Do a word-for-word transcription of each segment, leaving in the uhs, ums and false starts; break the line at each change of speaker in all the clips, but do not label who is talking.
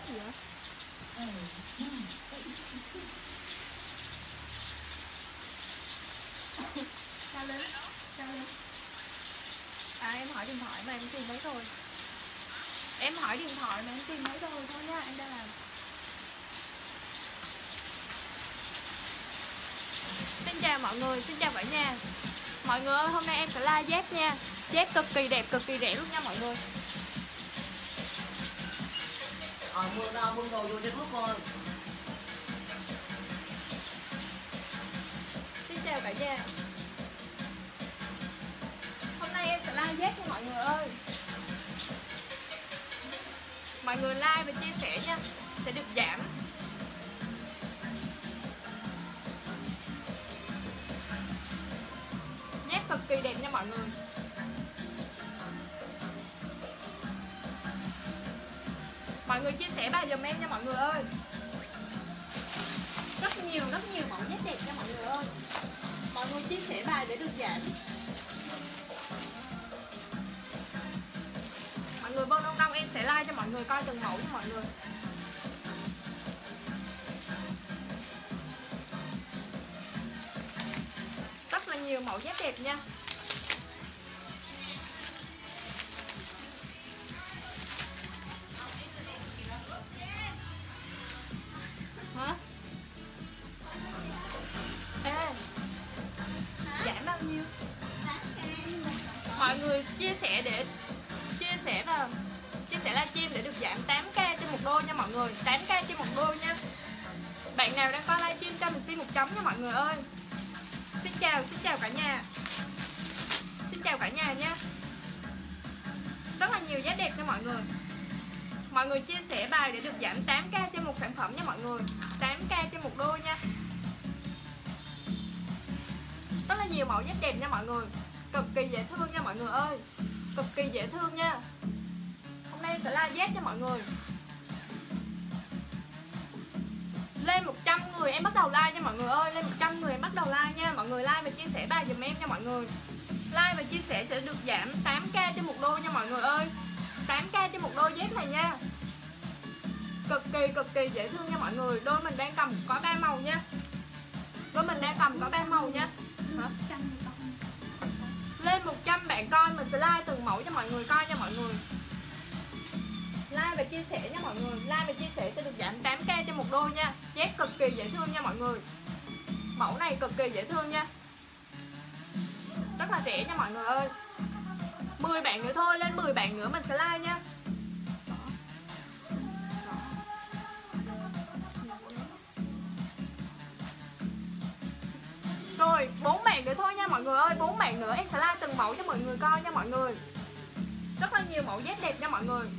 gì vậy? Sao lên? Sao lên? À em hỏi điện thoại mà em tìm mấy rồi. Em hỏi điện thoại mà em tìm mấy rồi thôi nha, em đang làm. Xin chào mọi người, xin chào cả nhà. Mọi người ơi, hôm nay em sẽ like dép nha. Dép cực kỳ đẹp, cực kỳ rẻ luôn nha mọi người.
Ờ, mua ra mua đồ vô trên thuốc rồi.
Xin chào cả nhà. Hôm nay em sẽ like dép nha mọi người ơi. Mọi người like và chia sẻ nha, sẽ được giảm. Dép cực kỳ đẹp nha mọi người. Mọi người chia sẻ bài giùm em nha mọi người ơi. Rất nhiều, rất nhiều mẫu dép đẹp nha mọi người ơi. Mọi người chia sẻ bài để được giảm. Mọi người vô đông đông em sẽ like cho mọi người coi từng mẫu nha mọi người. Rất là nhiều mẫu dép đẹp nha. Hả? Ê, giảm bao nhiêu? Mọi người chia sẻ để chia sẻ vào chia sẻ livestream để được giảm tám k trên một đôi nha mọi người, tám k trên một đôi nha. Bạn nào đang coi livestream cho mình xin một chấm nha mọi người ơi. Xin chào, xin chào cả nhà. Xin chào cả nhà nha. Rất là nhiều giá đẹp nha mọi người. Mọi người chia sẻ bài để được giảm tám k trên một sản phẩm nha mọi người, tám k trên một đôi nha. Rất là nhiều mẫu dép đẹp nha mọi người. Cực kỳ dễ thương nha mọi người ơi. Cực kỳ dễ thương nha. Hôm nay em sẽ like dép cho mọi người. Lên một trăm người em bắt đầu like nha mọi người ơi. Lên một trăm người em bắt đầu like nha. Mọi người like và chia sẻ bài giùm em nha mọi người. Like và chia sẻ sẽ được giảm tám k trên một đôi nha mọi người ơi. tám k trên một đôi dép này nha. Cực kỳ cực kỳ dễ thương nha mọi người. Đôi mình đang cầm có ba màu nha. Đôi mình đang cầm có ba màu nha. Hả? Lên một trăm bạn coi mình sẽ like từng mẫu cho mọi người coi nha mọi người. Like và chia sẻ nha mọi người. Like và chia sẻ sẽ được giảm tám k trên một đôi nha. Dép cực kỳ dễ thương nha mọi người. Mẫu này cực kỳ dễ thương nha. Rất là rẻ nha mọi người ơi. mười bạn nữa thôi, lên mười bạn nữa mình sẽ like nha. Rồi, bốn bạn nữa thôi nha mọi người ơi, bốn bạn nữa em sẽ like từng mẫu cho mọi người coi nha mọi người. Rất là nhiều mẫu dép đẹp nha mọi người.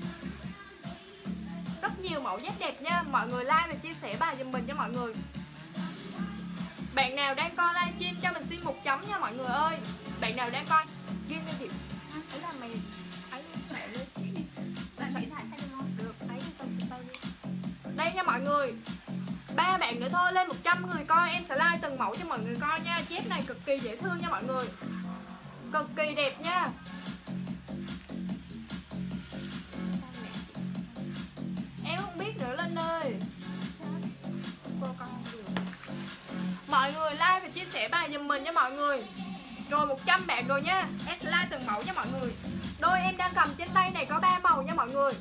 Rất nhiều mẫu dép đẹp nha. Mọi người like và chia sẻ bài giùm mình cho mọi người. Bạn nào đang coi livestream cho mình xin một chấm nha mọi người ơi. Bạn nào đang coi game đi Diệp. Ấy là mày ấy soạn đi. Bạn soạnถ่ายthấy không? Được, ấy tao tao đi. Đây nha mọi người. Ba bạn nữa thôi, lên một trăm người coi em sẽ like từng mẫu cho mọi người coi nha. Dép này cực kỳ dễ thương nha mọi người. Cực kỳ đẹp nha. Em không biết nữa Linh ơi. Mọi người like và chia sẻ bài giùm mình nha mọi người. Rồi một trăm bạn rồi nha. Em sẽ like từng mẫu cho mọi người. Đôi em đang cầm trên tay này có ba màu nha mọi người.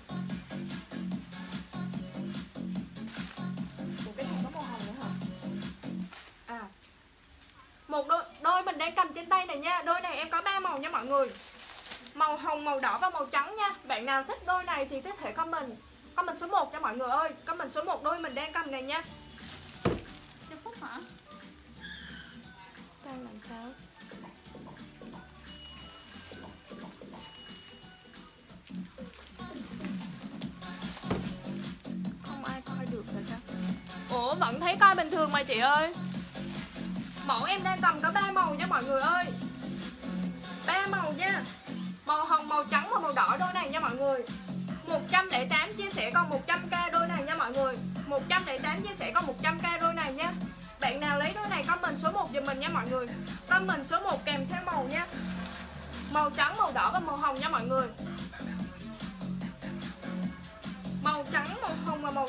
Ủa, cái này có màu hồng nữa hả? À, một đôi, đôi mình đang cầm trên tay này nha. Đôi này em có ba màu nha mọi người. Màu hồng, màu đỏ và màu trắng nha. Bạn nào thích đôi này thì có thể comment Comment số một cho mọi người ơi. Comment số một đôi mình đang cầm này nha.
Cho Phúc hả?
Đang làm sao? Không ai coi được rồi sao? Ủa vẫn thấy coi bình thường mà chị ơi. Mẫu em đang cầm có ba màu nha mọi người ơi. Ba màu nha. Màu hồng, màu trắng và màu đỏ đôi này nha mọi người. Một trăm lẻ tám chia sẻ còn một trăm k đôi này nha mọi người. Một trăm lẻ tám chia sẻ còn một trăm k đôi này nha. Bạn nào lấy đôi này comment số một giùm mình nha mọi người. Comment số một kèm theo màu nha. Màu trắng, màu đỏ và màu hồng nha mọi người. Màu trắng, màu hồng và màu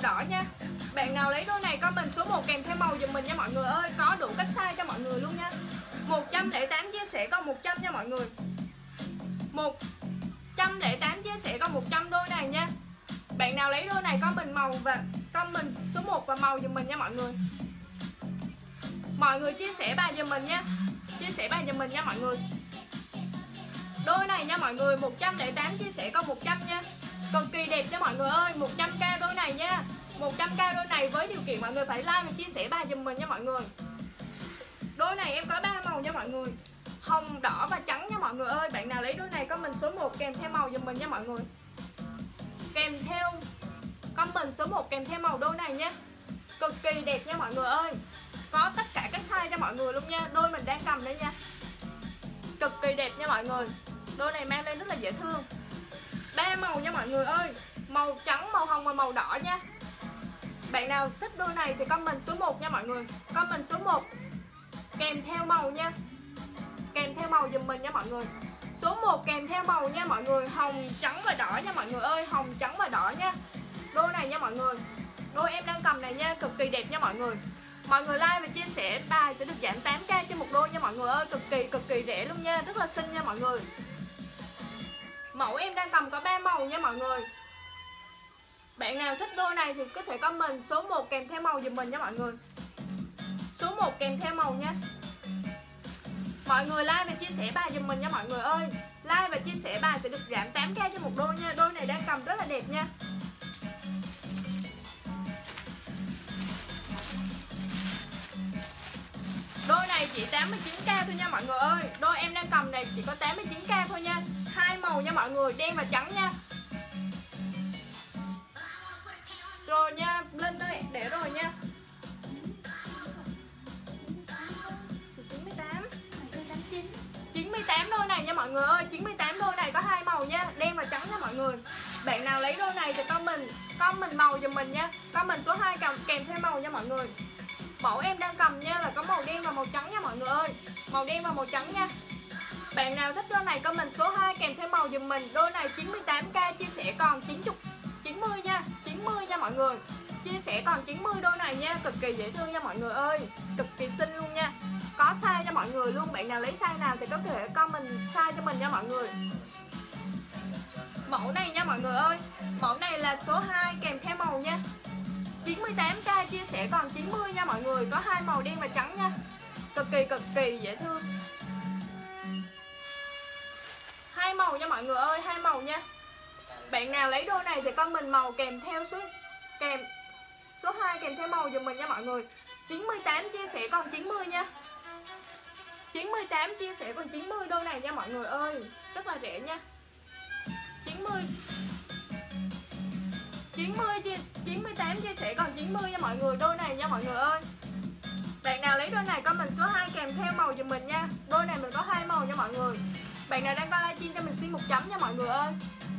Bạn nào lấy đôi này comment số một kèm theo màu giùm mình nha mọi người ơi. Có đủ các size cho mọi người luôn nha. Một trăm lẻ tám chia sẻ còn một trăm nha mọi người. Một trăm lẻ tám chia sẻ còn một trăm đôi này nha. Bạn nào lấy đôi này comment màu và comment số một và màu giùm mình nha mọi người. Mọi người chia sẻ bài giùm mình nha. Chia sẻ bài giùm mình nha mọi người. Đôi này nha mọi người, một trăm lẻ tám chia sẻ còn một trăm nha. Cực kỳ đẹp nha mọi người ơi. Một trăm k đôi này nha. Một trăm k đôi này với điều kiện mọi người phải like và chia sẻ bài giùm mình nha mọi người. Đôi này em có ba màu nha mọi người. Hồng, đỏ và trắng nha mọi người ơi. Bạn nào lấy đôi này comment số một kèm theo màu giùm mình nha mọi người. Kèm theo comment số một kèm theo màu đôi này nhé. Cực kỳ đẹp nha mọi người ơi. Có tất cả các size cho mọi người luôn nha. Đôi mình đang cầm đây nha. Cực kỳ đẹp nha mọi người. Đôi này mang lên rất là dễ thương. Ba màu nha mọi người ơi. Màu trắng, màu hồng và màu đỏ nha. Bạn nào thích đôi này thì comment số một nha mọi người. Comment số một kèm theo màu nha. Kèm theo màu giùm mình nha mọi người. Số một kèm theo màu nha mọi người. Hồng, trắng và đỏ nha mọi người ơi. Hồng, trắng và đỏ nha. Đôi này nha mọi người. Đôi em đang cầm này nha. Cực kỳ đẹp nha mọi người. Mọi người like và chia sẻ bài sẽ được giảm tám k cho một đôi nha mọi người ơi. Cực kỳ cực kỳ rẻ luôn nha. Rất là xinh nha mọi người. Mẫu em đang cầm có ba màu nha mọi người. Bạn nào thích đôi này thì có thể comment số một kèm theo màu giùm mình nha mọi người. Số một kèm theo màu nha. Mọi người like và chia sẻ bài giùm mình nha mọi người ơi. Like và chia sẻ bài sẽ được giảm tám k cho một đôi nha. Đôi này đang cầm rất là đẹp nha. Đôi này chỉ tám mươi chín k thôi nha mọi người ơi. Đôi em đang cầm này chỉ có tám mươi chín k thôi nha. Hai màu nha mọi người, đen và trắng nha. Rồi nha, Linh ơi, để rồi nha. chín mươi tám chín mươi tám đôi này nha mọi người ơi. Chín mươi tám đôi này có hai màu nha. Đen và trắng nha mọi người. Bạn nào lấy đôi này thì comment Comment màu giùm mình nha. Comment số hai kèm, kèm theo màu nha mọi người. Mẫu em đang cầm nha là có màu đen và màu trắng nha mọi người ơi. Màu đen và màu trắng nha. Bạn nào thích đôi này comment số hai kèm theo màu giùm mình. Đôi này chín mươi tám k chia sẻ còn chín mươi chín mươi nha. chín mươi nha mọi người. Chia sẻ còn chín mươi đôi này nha. Cực kỳ dễ thương nha mọi người ơi. Cực kỳ xinh luôn nha. Có size cho mọi người luôn. Bạn nào lấy size nào thì có thể comment size cho mình nha mọi người. Mẫu này nha mọi người ơi. Mẫu này là số hai kèm theo màu nha. chín mươi tám k chia sẻ còn chín mươi nha mọi người. Có hai màu đen và trắng nha. Cực kỳ cực kỳ dễ thương. Hai màu nha mọi người ơi. Hai màu nha. Bạn nào lấy đôi này thì comment màu kèm theo số kèm số hai kèm theo màu giùm mình nha mọi người. chín mươi tám chia sẻ còn chín mươi nha. chín mươi tám chia sẻ còn chín mươi đôi này nha mọi người ơi. Rất là rẻ nha. chín mươi chín mươi chia chín mươi tám chia sẻ còn chín mươi nha mọi người. Đôi này nha mọi người ơi. Bạn nào lấy đôi này comment số hai kèm theo màu giùm mình nha. Đôi này mình có hai màu nha mọi người. Bạn nào đang coi livestream cho mình xin một chấm nha mọi người ơi.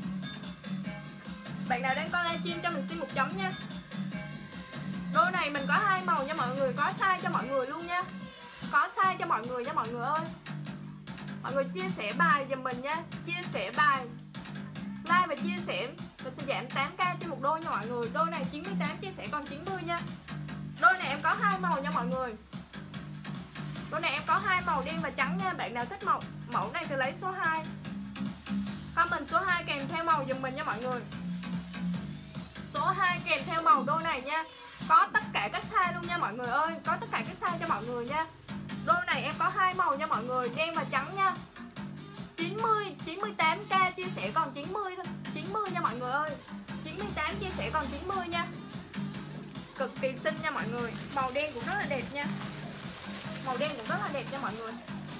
Bạn nào đang coi livestream cho mình xin một chấm nha. Đôi này mình có hai màu nha mọi người. Có size cho mọi người luôn nha. Có size cho mọi người nha mọi người ơi. Mọi người chia sẻ bài giùm mình nha. Chia sẻ bài, like và chia sẻ mình sẽ giảm tám k cho một đôi nha mọi người. Đôi này chín mươi tám chia sẻ còn chín mươi nha. Đôi này em có hai màu nha mọi người. Đôi này em có hai màu đen và trắng nha. Bạn nào thích màu mẫu này thì lấy số hai. Comment số hai kèm theo màu giùm mình nha mọi người. Số hai kèm theo màu đôi này nha. Có tất cả các size luôn nha mọi người ơi. Có tất cả các size cho mọi người nha. Đôi này em có hai màu nha mọi người, đen và trắng nha. chín mươi chín mươi tám k chia sẻ còn chín mươi thôi. chín mươi nha mọi người ơi. chín mươi tám chia sẻ còn chín mươi nha. Cực kỳ xinh nha mọi người. Màu đen cũng rất là đẹp nha. Màu đen cũng rất là đẹp nha mọi người.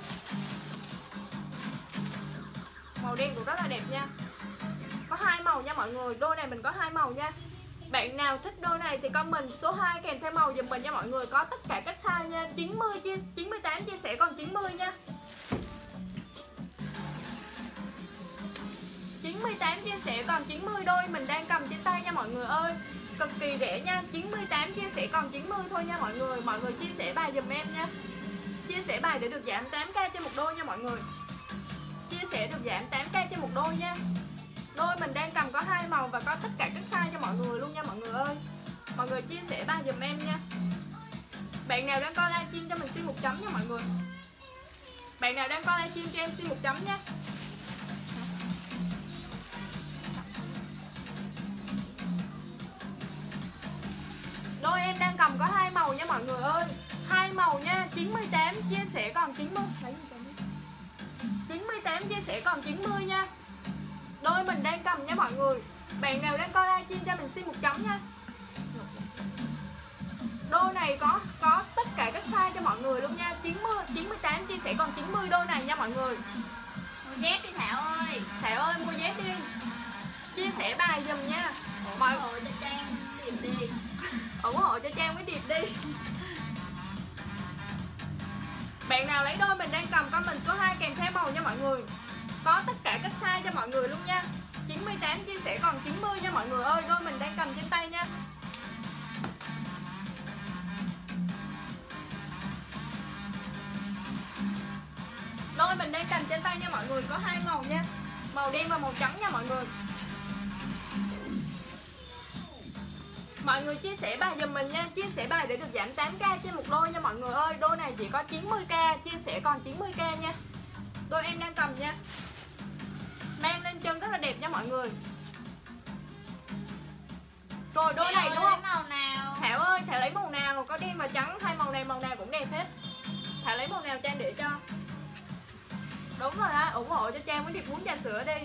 Màu đen cũng rất là đẹp nha. Có hai màu nha mọi người. Đôi này mình có hai màu nha. Bạn nào thích đôi này thì comment số hai kèm theo màu giùm mình nha mọi người. Có tất cả các size nha. chín mươi chia chín mươi tám chia sẻ còn chín mươi nha. chín mươi tám chia sẻ còn chín mươi đôi mình đang cầm trên tay nha mọi người ơi. Cực kỳ rẻ nha. chín mươi tám chia sẻ còn chín mươi thôi nha mọi người. Mọi người chia sẻ bài giùm em nha. Chia sẻ bài để được giảm tám k cho một đôi nha mọi người. Chia sẻ được giảm tám k cho một đôi nha. Đôi mình đang cầm có hai màu và có tất cả các size cho mọi người luôn nha mọi người ơi. Mọi người người chia sẻ bài giùm em nha. Bạn nào đang coi livestream cho mình xin một chấm nha mọi người. Bạn nào đang coi livestream cho em xin một chấm nha. Đôi em đang cầm có hai màu nha mọi người ơi. Hai màu nha, chín mươi tám chia sẻ còn chín mươi. Lấy chín mươi tám chia sẻ còn chín mươi nha. Đôi mình đang cầm nha mọi người. Bạn nào đang coi livestream cho mình xin một chấm nha. Đôi này có có tất cả các size cho mọi người luôn nha. chín mươi, chín mươi tám chia sẻ còn chín mươi đôi này nha mọi người.
Mua dép đi Thảo ơi.
Thảo ơi mua dép đi. Chia sẻ bài giùm nha.
Mọi người cho Trang điệp đi.
ủng hộ cho Trang với Điệp đi. Bạn nào lấy đôi mình đang cầm comment số hai kèm theo màu nha mọi người. Có tất cả các size cho mọi người luôn nha. chín mươi tám chia sẻ còn chín mươi nha mọi người ơi. Đôi mình đang cầm trên tay nha. Đôi mình đang cầm trên tay nha mọi người. Có hai màu nha. Màu đen và màu trắng nha mọi người. Mọi người chia sẻ bài giùm mình nha. Chia sẻ bài để được giảm tám k trên một đôi nha mọi người ơi. Đôi này chỉ có chín mươi k. Chia sẻ còn chín mươi k nha. Đôi em đang cầm nha. Mang lên chân rất là đẹp nha mọi người. Rồi đôi này đúng không?
Màu nào?
Thảo ơi, Thảo lấy màu nào? Có đen và trắng, hai màu này màu nào cũng đẹp hết. Thảo lấy màu nào Trang để cho. Đúng rồi đó, ủng hộ cho Trang với Điệp uống trà sữa đi.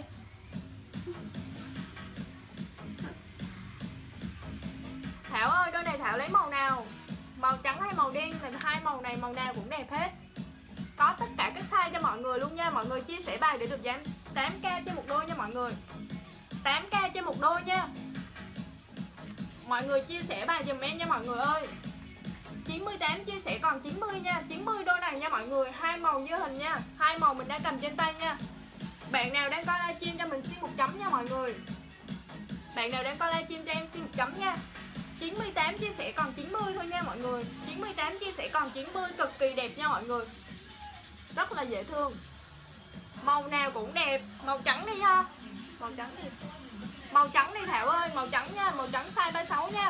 Thảo ơi, đôi này Thảo lấy màu nào? Màu trắng hay màu đen? Hai màu này màu nào cũng đẹp hết. Có tất cả các size cho mọi người luôn nha. Mọi người chia sẻ bài để được giảm tám k trên một đôi nha mọi người. tám k trên một đôi nha. Mọi người chia sẻ bài giùm em nha mọi người ơi. chín mươi tám chia sẻ còn chín mươi nha. chín mươi đôi này nha mọi người. Hai màu như hình nha. Hai màu mình đang cầm trên tay nha. Bạn nào đang coi livestream cho mình xin một chấm nha mọi người. Bạn nào đang coi livestream cho em xin một chấm nha. chín mươi tám chia sẻ còn chín mươi thôi nha mọi người. chín mươi tám chia sẻ còn chín mươi. Cực kỳ đẹp nha mọi người. Rất là dễ thương. Màu nào cũng đẹp. Màu trắng đi ha. Màu trắng đi. Màu trắng đi Thảo ơi. Màu trắng nha. Màu trắng size ba mươi sáu nha.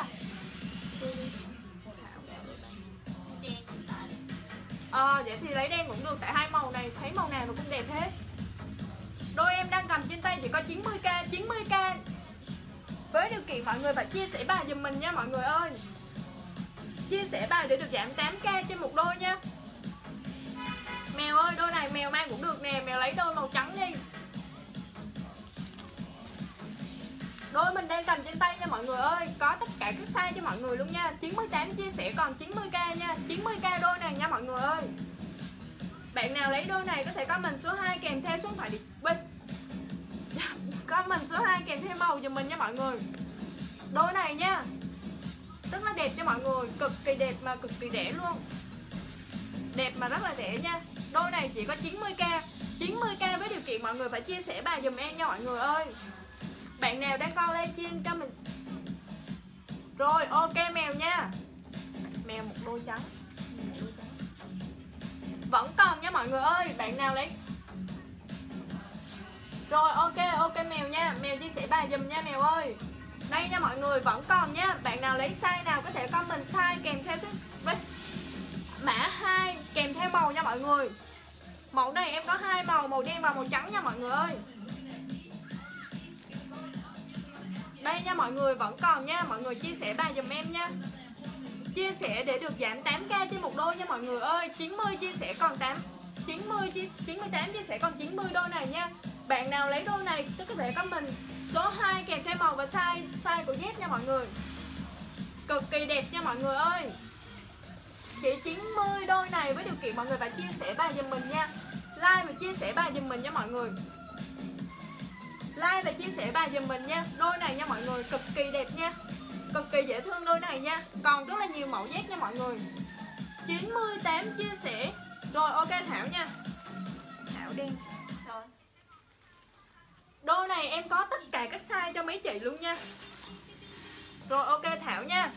Ờ à, vậy thì lấy đen cũng được. Tại hai màu này thấy màu nào nó cũng đẹp hết. Đôi em đang cầm trên tay chỉ có chín mươi k. chín mươi k. Với điều kiện mọi người phải chia sẻ bài giùm mình nha mọi người ơi. Chia sẻ bài để được giảm tám k trên một đôi nha. Mèo ơi, đôi này mèo mang cũng được nè. Mèo lấy đôi màu trắng đi. Đôi mình đang cầm trên tay nha mọi người ơi. Có tất cả các size cho mọi người luôn nha. chín mươi tám chia sẻ còn chín mươi k nha. chín mươi k đôi này nha mọi người ơi. Bạn nào lấy đôi này có thể comment số hai kèm theo số điện thoại bên. Comment số hai kèm theo màu giùm mình nha mọi người. Đôi này nha. Rất là đẹp cho mọi người. Cực kỳ đẹp mà cực kỳ rẻ luôn. Đẹp mà rất là rẻ nha. Đôi này chỉ có chín mươi k. chín mươi k với điều kiện mọi người phải chia sẻ bài giùm em nha mọi người ơi. Bạn nào đang coi livestream cho mình. Rồi ok mèo nha. Mèo một đôi trắng. Vẫn còn nha mọi người ơi. Bạn nào lấy. Rồi ok ok mèo nha. Mèo chia sẻ bài giùm nha mèo ơi. Đây nha mọi người vẫn còn nha. Bạn nào lấy size nào có thể comment size kèm theo số mã hai kèm theo màu nha mọi người. Mẫu này em có hai màu, màu đen và màu trắng nha mọi người ơi. Đây nha mọi người vẫn còn nha. Mọi người chia sẻ bài giùm em nha. Chia sẻ để được giảm tám k trên một đôi nha mọi người ơi. chín mươi chia sẻ còn tám chín mươi chín mươi tám chia sẻ còn chín mươi đôi này nha. Bạn nào lấy đôi này có thể comment số hai kèm theo màu và size size của dép nha mọi người. Cực kỳ đẹp nha mọi người ơi. Chỉ chín mươi đôi này với điều kiện mọi người phải chia sẻ bài giùm mình nha. Like và chia sẻ bài giùm mình nha mọi người. Like và chia sẻ bài giùm mình nha. Đôi này nha mọi người cực kỳ đẹp nha. Cực kỳ dễ thương đôi này nha. Còn rất là nhiều mẫu dép nha mọi người. chín mươi tám chia sẻ. Rồi ok Thảo nha. Thảo đen. Rồi. Đôi này em có tất cả các size cho mấy chị luôn nha. Rồi ok Thảo nha.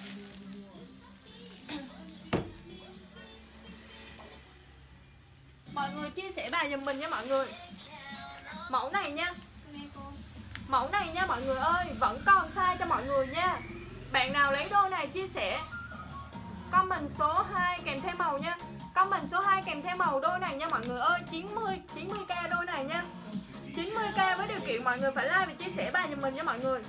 Mọi người chia sẻ bài giùm mình nha mọi người. Mẫu này nha. Mẫu này nha mọi người ơi. Vẫn còn size cho mọi người nha. Bạn nào lấy đôi này chia sẻ comment số hai kèm theo màu nha. Comment số hai kèm theo màu đôi này nha mọi người ơi. chín mươi chín mươi k đôi này nha. chín mươi k với điều kiện mọi người phải like và chia sẻ bài giùm mình nha mọi người.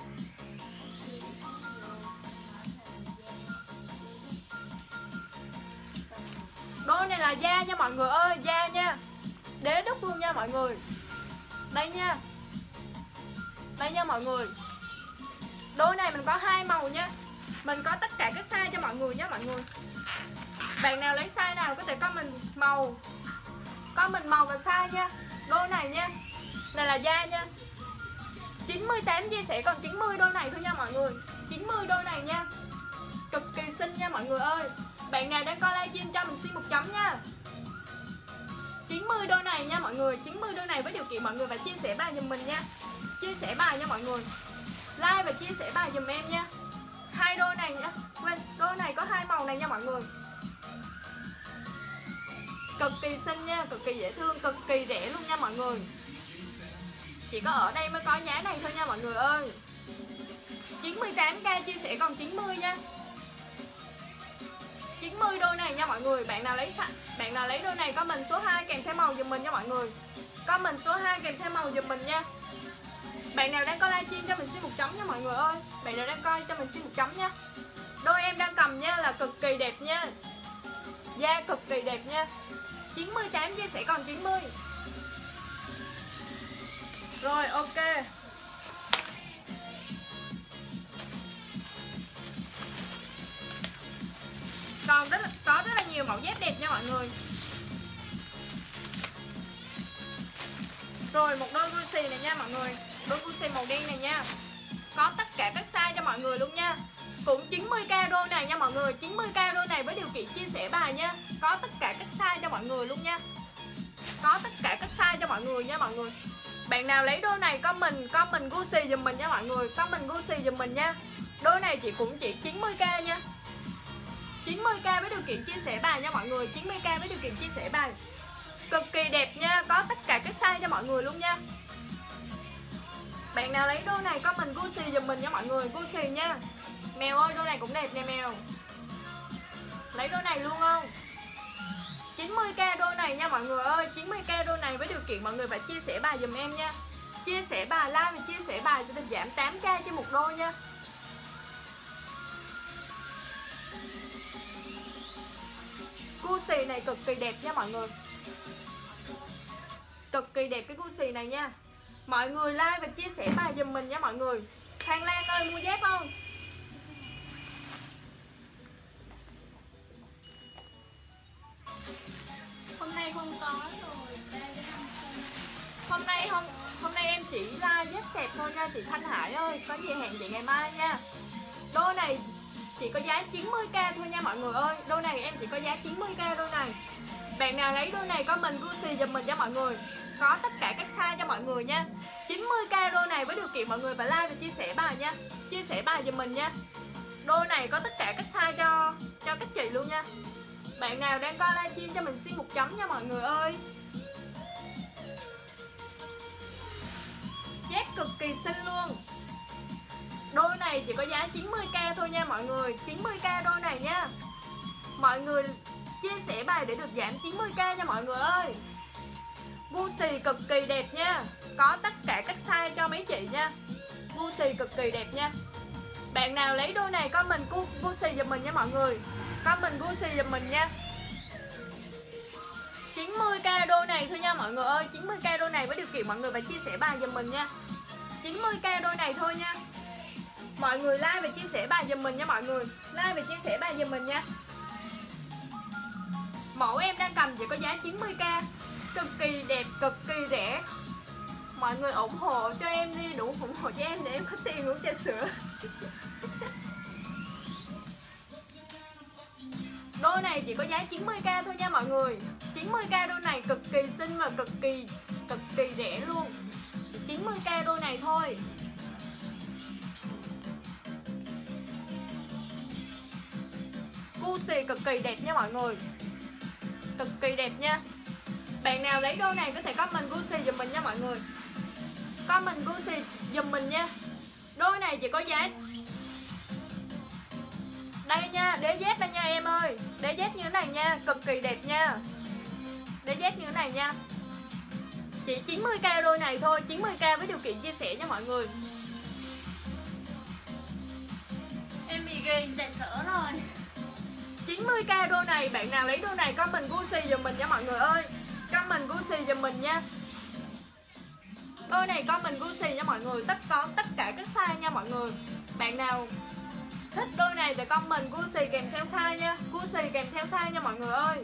Đôi này là da nha mọi người ơi, da nha. Đế đúc luôn nha mọi người. Đây nha. Đây nha mọi người. Đôi này mình có hai màu nha. Mình có tất cả các size cho mọi người nha mọi người. Bạn nào lấy size nào có thể comment màu, comment màu và size nha. Đôi này nha. Này là da nha. chín mươi tám chia sẻ còn chín mươi đôi này thôi nha mọi người. chín mươi đôi này nha. Cực kỳ xinh nha mọi người ơi. Bạn nào đang coi livestream cho mình xin một chấm nha. chín mươi đôi này nha mọi người. chín mươi đôi này với điều kiện mọi người phải chia sẻ bài giùm mình nha. Chia sẻ bài nha mọi người. Like và chia sẻ bài giùm em nha. Hai đôi này nhá. Quên, đôi này có hai màu này nha mọi người. Cực kỳ xinh nha, cực kỳ dễ thương, cực kỳ rẻ luôn nha mọi người. Chỉ có ở đây mới có giá này thôi nha mọi người ơi. chín mươi tám k chia sẻ còn chín mươi nha. chín mươi đôi này nha mọi người. Bạn nào lấy bạn nào lấy đôi này comment số hai kèm theo màu giùm mình nha mọi người. Comment số hai kèm theo màu giùm mình nha. Bạn nào đang coi livestream cho mình xin một chấm nha mọi người ơi. Bạn nào đang coi cho mình xin một chấm nha. Đôi em đang cầm nha là cực kỳ đẹp nha. Da cực kỳ đẹp nha. chín mươi tám chia sẻ còn chín mươi. Rồi ok. Còn rất là, có rất là nhiều mẫu dép đẹp nha mọi người. Rồi một đôi Gucci này nha mọi người. Đôi Gucci màu đen này nha. Có tất cả các size cho mọi người luôn nha. Cũng chín mươi k đôi này nha mọi người. chín mươi k đôi này với điều kiện chia sẻ bài nha. Có tất cả các size cho mọi người luôn nha. Có tất cả các size cho mọi người nha mọi người. Bạn nào lấy đôi này comment comment Gucci giùm mình nha mọi người. Comment Gucci giùm mình nha. Đôi này chỉ cũng chỉ chín mươi k nha. chín mươi k với điều kiện chia sẻ bài nha mọi người. chín mươi k với điều kiện chia sẻ bài. Cực kỳ đẹp nha. Có tất cả các size cho mọi người luôn nha. Bạn nào lấy đôi này comment Gucci giùm mình nha mọi người. Gucci nha. Mèo ơi đôi này cũng đẹp nè mèo. Lấy đôi này luôn không? chín mươi k đôi này nha mọi người ơi. chín mươi k đôi này với điều kiện mọi người phải chia sẻ bài giùm em nha. Chia sẻ bài like và chia sẻ bài sẽ được giảm tám k trên một đôi nha. Gucci này cực kỳ đẹp nha mọi người. Cực kỳ đẹp cái Gucci này nha. Mọi người like và chia sẻ bài giùm mình nha mọi người. Thang Lan ơi mua dép không?
Hôm nay không có rồi.
Hôm nay không hôm nay em chỉ like dép xẹp thôi nha chị Thanh Hải ơi. Có gì hẹn chị ngày mai nha. Đôi này chỉ có giá chín mươi k thôi nha mọi người ơi. Đôi này em chỉ có giá chín mươi k đôi này. Bạn nào lấy đôi này có mình Gucci giùm mình cho mọi người. Có tất cả các size cho mọi người nha. chín mươi k đôi này với điều kiện mọi người phải like và chia sẻ bài nha. Chia sẻ bài giùm mình nha. Đôi này có tất cả các size cho cho các chị luôn nha. Bạn nào đang coi livestream cho mình xin một chấm nha mọi người ơi. Dép cực kỳ xinh luôn. Đôi này chỉ có giá chín mươi k thôi nha mọi người. chín mươi k đôi này nha. Mọi người chia sẻ bài để được giảm chín mươi k nha mọi người ơi. Gucci cực kỳ đẹp nha. Có tất cả các size cho mấy chị nha. Gucci cực kỳ đẹp nha. Bạn nào lấy đôi này comment Gucci giùm mình nha mọi người. Comment Gucci giùm mình nha. chín mươi k đôi này thôi nha mọi người ơi. chín mươi k đôi này với điều kiện mọi người phải chia sẻ bài giùm mình nha. chín mươi k đôi này thôi nha. Mọi người like và chia sẻ bài giùm mình nha mọi người. Like và chia sẻ bài giùm mình nha. Mẫu em đang cầm chỉ có giá chín mươi k. Cực kỳ đẹp, cực kỳ rẻ. Mọi người ủng hộ cho em đi, đủ ủng hộ cho em để em có tiền uống trà sữa. Đôi này chỉ có giá chín mươi k thôi nha mọi người. chín mươi k đôi này cực kỳ xinh và cực kỳ cực kỳ rẻ luôn. chín mươi k đôi này thôi. Gucci cực kỳ đẹp nha mọi người. Cực kỳ đẹp nha. Bạn nào lấy đôi này có thể comment Gucci giùm mình nha mọi người. Comment Gucci giùm mình nha. Đôi này chỉ có giá Đây nha, đế Z đây nha em ơi. Đế Z như thế này nha, cực kỳ đẹp nha. Đế Z như thế này nha. Chỉ chín mươi k đôi này thôi, chín mươi k với điều kiện chia sẻ nha mọi người.
Em bị ghiền chạy sở rồi.
chín mươi k đôi này, bạn nào lấy đôi này comment Gucci giùm mình nha mọi người ơi. Comment Gucci giùm mình nha. Đôi này comment Gucci nha mọi người, tất có tất cả các size nha mọi người. Bạn nào thích đôi này thì comment Gucci kèm theo size nha. Gucci kèm theo size nha mọi người ơi.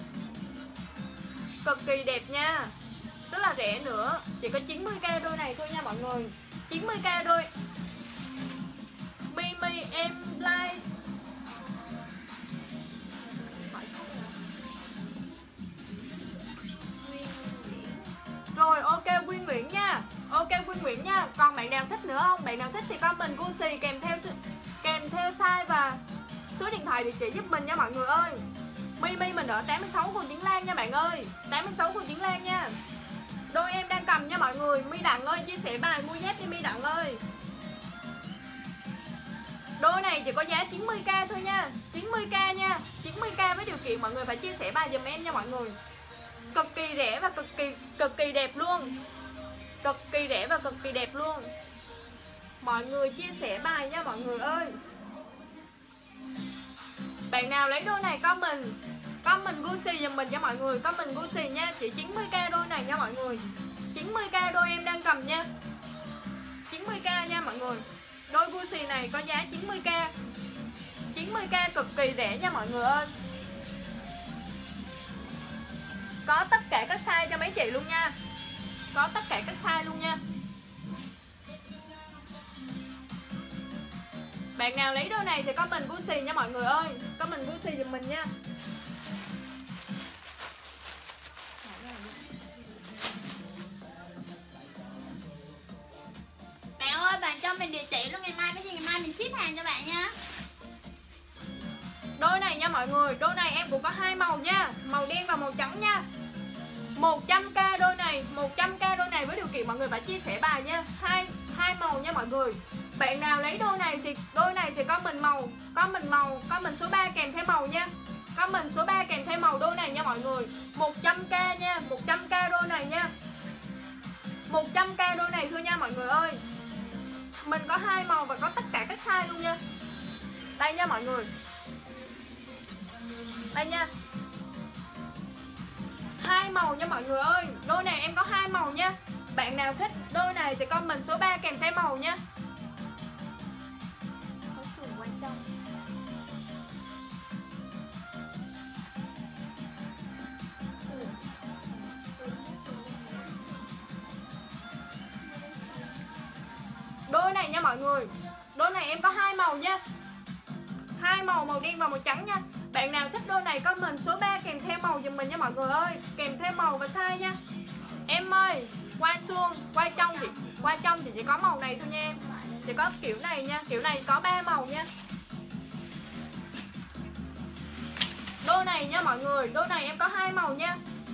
Cực kỳ đẹp nha. Rất là rẻ nữa. Chỉ có chín mươi k đôi này thôi nha mọi người. chín mươi k đôi. Mimi em like. Rồi ok Quy Nguyễn nha. Ok Quy Nguyễn nha. Còn bạn nào thích nữa không? Bạn nào thích thì comment Gucci kèm theo kèm theo size và số điện thoại địa chỉ giúp mình nha mọi người ơi. Mimi mình ở tám mươi sáu Hồ Chiến Lan nha bạn ơi. tám mươi sáu Hồ Chiến Lan nha. Đôi em đang cầm nha mọi người. My Đặng ơi, chia sẻ bài mua dép đi My Đặng ơi. Đôi này chỉ có giá chín mươi k thôi nha. chín mươi k nha. chín mươi k với điều kiện mọi người phải chia sẻ bài giùm em nha mọi người. Cực kỳ rẻ và cực kỳ cực kỳ đẹp luôn. Cực kỳ rẻ và cực kỳ đẹp luôn. Mọi người chia sẻ bài nha mọi người ơi. Bạn nào lấy đôi này comment comment Gucci giùm mình nha mọi người. Comment Gucci nha. Chỉ chín mươi k đôi này nha mọi người. chín mươi k đôi em đang cầm nha. chín mươi k nha mọi người. Đôi Gucci này có giá chín mươi k. chín mươi k cực kỳ rẻ nha mọi người ơi. Có tất cả các size cho mấy chị luôn nha. Có tất cả các size luôn nha. Bạn nào lấy đôi này thì comment Gucci nha mọi người ơi. Comment Gucci giùm mình nha.
Bạn ơi, bạn cho mình địa chỉ luôn, ngày mai cái gì ngày mai mình ship hàng cho bạn nha.
Đôi này nha mọi người, đôi này em cũng có hai màu nha, màu đen và màu trắng nha. một trăm k đôi này, một trăm k đôi này với điều kiện mọi người phải chia sẻ bài nha. Hai hai màu nha mọi người. Bạn nào lấy đôi này thì đôi này thì có mình màu, có mình màu, có mình số ba kèm theo màu nha. Có mình số ba kèm theo màu đôi này nha mọi người. một trăm k nha, một trăm k đôi này nha. một trăm k đôi này thôi nha mọi người ơi. Mình có hai màu và có tất cả các size luôn nha. Đây nha mọi người. Đây nha. Hai màu nha mọi người ơi. Đôi này em có hai màu nha. Bạn nào thích đôi này thì comment số ba kèm theo màu nha. Có sườn quay trong. Đôi này nha mọi người. Đôi này em có hai màu nha. Hai màu, màu đen và màu trắng nha. Bạn nào thích đôi này comment số ba kèm theo màu giùm mình nha mọi người ơi. Kèm theo màu và size nha. Em ơi, quay xuông, quay trong thì quay trong thì chỉ có màu này thôi nha em. Chỉ có kiểu này nha, kiểu này có ba màu nha. Đôi này nha mọi người, đôi này em có hai màu nha.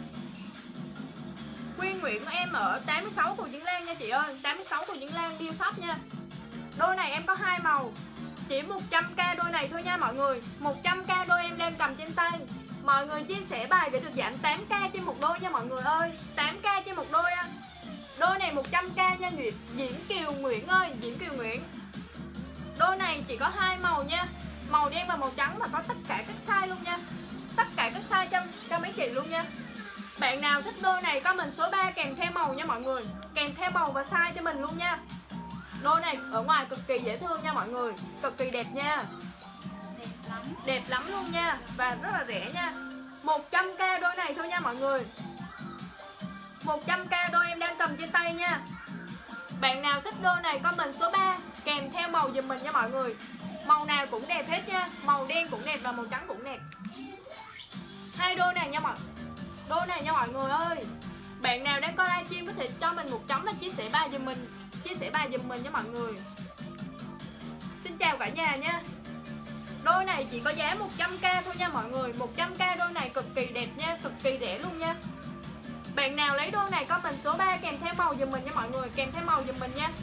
Quyên Nguyễn của em ở tám mươi sáu Hồ Chiến Lan nha chị ơi. tám mươi sáu Hồ Chiến Lan điêu shop nha. Đôi này em có hai màu. Chỉ một trăm k đôi này thôi nha mọi người. một trăm k đôi em đang cầm trên tay. Mọi người chia sẻ bài để được giảm tám k trên một đôi nha mọi người ơi. tám k trên một đôi á. Đôi này một trăm k nha Diễn Kiều Nguyễn ơi, Diễn Kiều Nguyễn. Đôi này chỉ có hai màu nha. Màu đen và màu trắng và có tất cả các size luôn nha. Tất cả các size cho, cho mấy chị luôn nha. Bạn nào thích đôi này comment số ba kèm theo màu nha mọi người. Kèm theo màu và size cho mình luôn nha. Đôi này ở ngoài cực kỳ dễ thương nha mọi người. Cực kỳ đẹp nha.
Đẹp lắm.
Đẹp lắm luôn nha. Và rất là rẻ nha. một trăm k đôi này thôi nha mọi người. một trăm k đôi em đang cầm trên tay nha. Bạn nào thích đôi này comment số ba kèm theo màu giùm mình nha mọi người. Màu nào cũng đẹp hết nha. Màu đen cũng đẹp và màu trắng cũng đẹp. Hai đôi này nha mọi Đôi này nha mọi người ơi. Bạn nào đang coi livestream có thể cho mình một chấm và chia sẻ bài giùm mình. Chia sẻ bài giùm mình nha mọi người. Xin chào cả nhà nha. Đôi này chỉ có giá một trăm k thôi nha mọi người. một trăm k đôi này cực kỳ đẹp nha. Cực kỳ rẻ luôn nha. Bạn nào lấy đôi này comment số ba kèm theo màu giùm mình nha mọi người. Kèm theo màu giùm mình nha.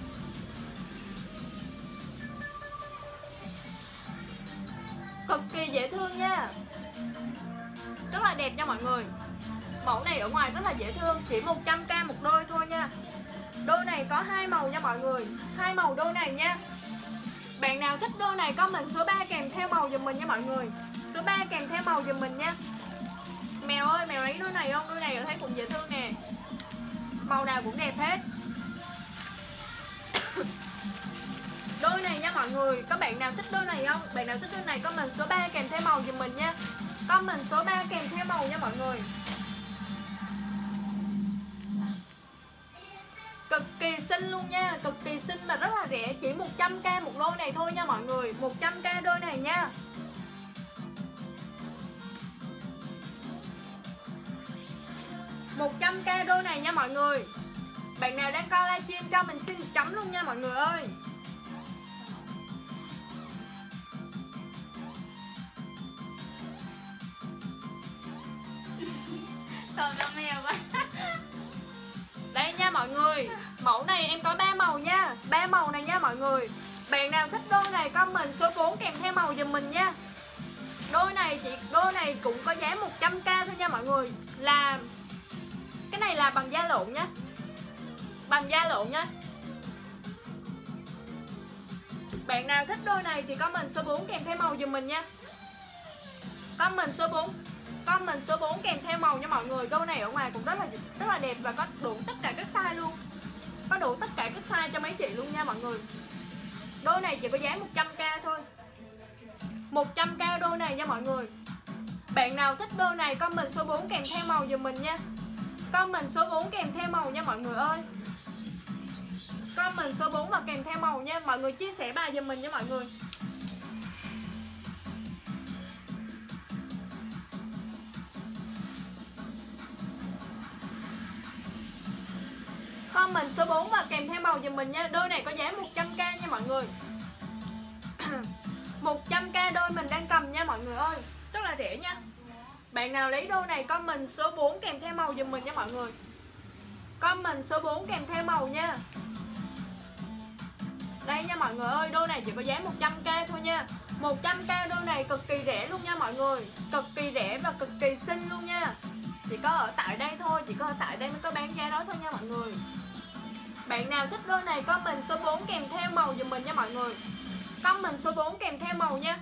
cực kỳ dễ thương nha, rất là đẹp nha mọi người. Mẫu này ở ngoài rất là dễ thương, chỉ một trăm k một đôi thôi nha. Đôi này có hai màu nha mọi người, hai màu đôi này nha. Bạn nào thích đôi này comment số ba kèm theo màu giùm mình nha mọi người. Số ba kèm theo màu giùm mình nha. Mèo ơi, mèo lấy đôi này không? Đôi này ở thấy cũng dễ thương nè, màu nào cũng đẹp hết. Đôi này nha mọi người, có bạn nào thích đôi này không? Bạn nào thích đôi này comment số ba kèm theo màu giùm mình nha. Comment số ba kèm theo màu nha mọi người. Cực kỳ xinh luôn nha, cực kỳ xinh và rất là rẻ, chỉ một trăm k một đôi này thôi nha mọi người. Một trăm k đôi này nha. Một trăm k đôi này nha mọi người. Bạn nào đang coi livestream cho mình xin một chấm luôn nha mọi người ơi.
Thôi nó mèo quá.
Đây nha mọi người, mẫu này em có ba màu nha, ba màu này nha mọi người. Bạn nào thích đôi này comment số bốn kèm theo màu giùm mình nha. Đôi này chỉ đôi này cũng có giá một trăm k thôi nha mọi người. Là cái này là bằng da lộn nhá, bằng da lộn nhá. Bạn nào thích đôi này thì comment số bốn kèm theo màu giùm mình nha. Comment số bốn, comment số bốn kèm theo màu nha mọi người. Đôi này ở ngoài cũng rất là rất là đẹp và có đủ tất cả các size luôn. Có đủ tất cả các size cho mấy chị luôn nha mọi người. Đôi này chỉ có giá một trăm k thôi. một trăm k đôi này nha mọi người. Bạn nào thích đôi này comment số bốn kèm theo màu giùm mình nha. Comment số bốn kèm theo màu nha mọi người ơi. Comment số bốn và kèm theo màu nha. Mọi người chia sẻ bài giùm mình nha mọi người. Comment số bốn và kèm theo màu giùm mình nha. Đôi này có giá một trăm k nha mọi người. một trăm k đôi mình đang cầm nha mọi người ơi, rất là rẻ nha. Bạn nào lấy đôi này comment số bốn kèm theo màu giùm mình nha mọi người. Comment số bốn kèm theo màu nha. Đây nha mọi người ơi, đôi này chỉ có giá một trăm k thôi nha. một trăm k đôi này cực kỳ rẻ luôn nha mọi người. Cực kỳ rẻ và cực kỳ xinh luôn nha. Chỉ có ở tại đây thôi, chỉ có ở tại đây mới có bán giá đó thôi nha mọi người. Bạn nào thích đôi này comment số bốn kèm theo màu giùm mình nha mọi người. Comment số bốn kèm theo màu nha.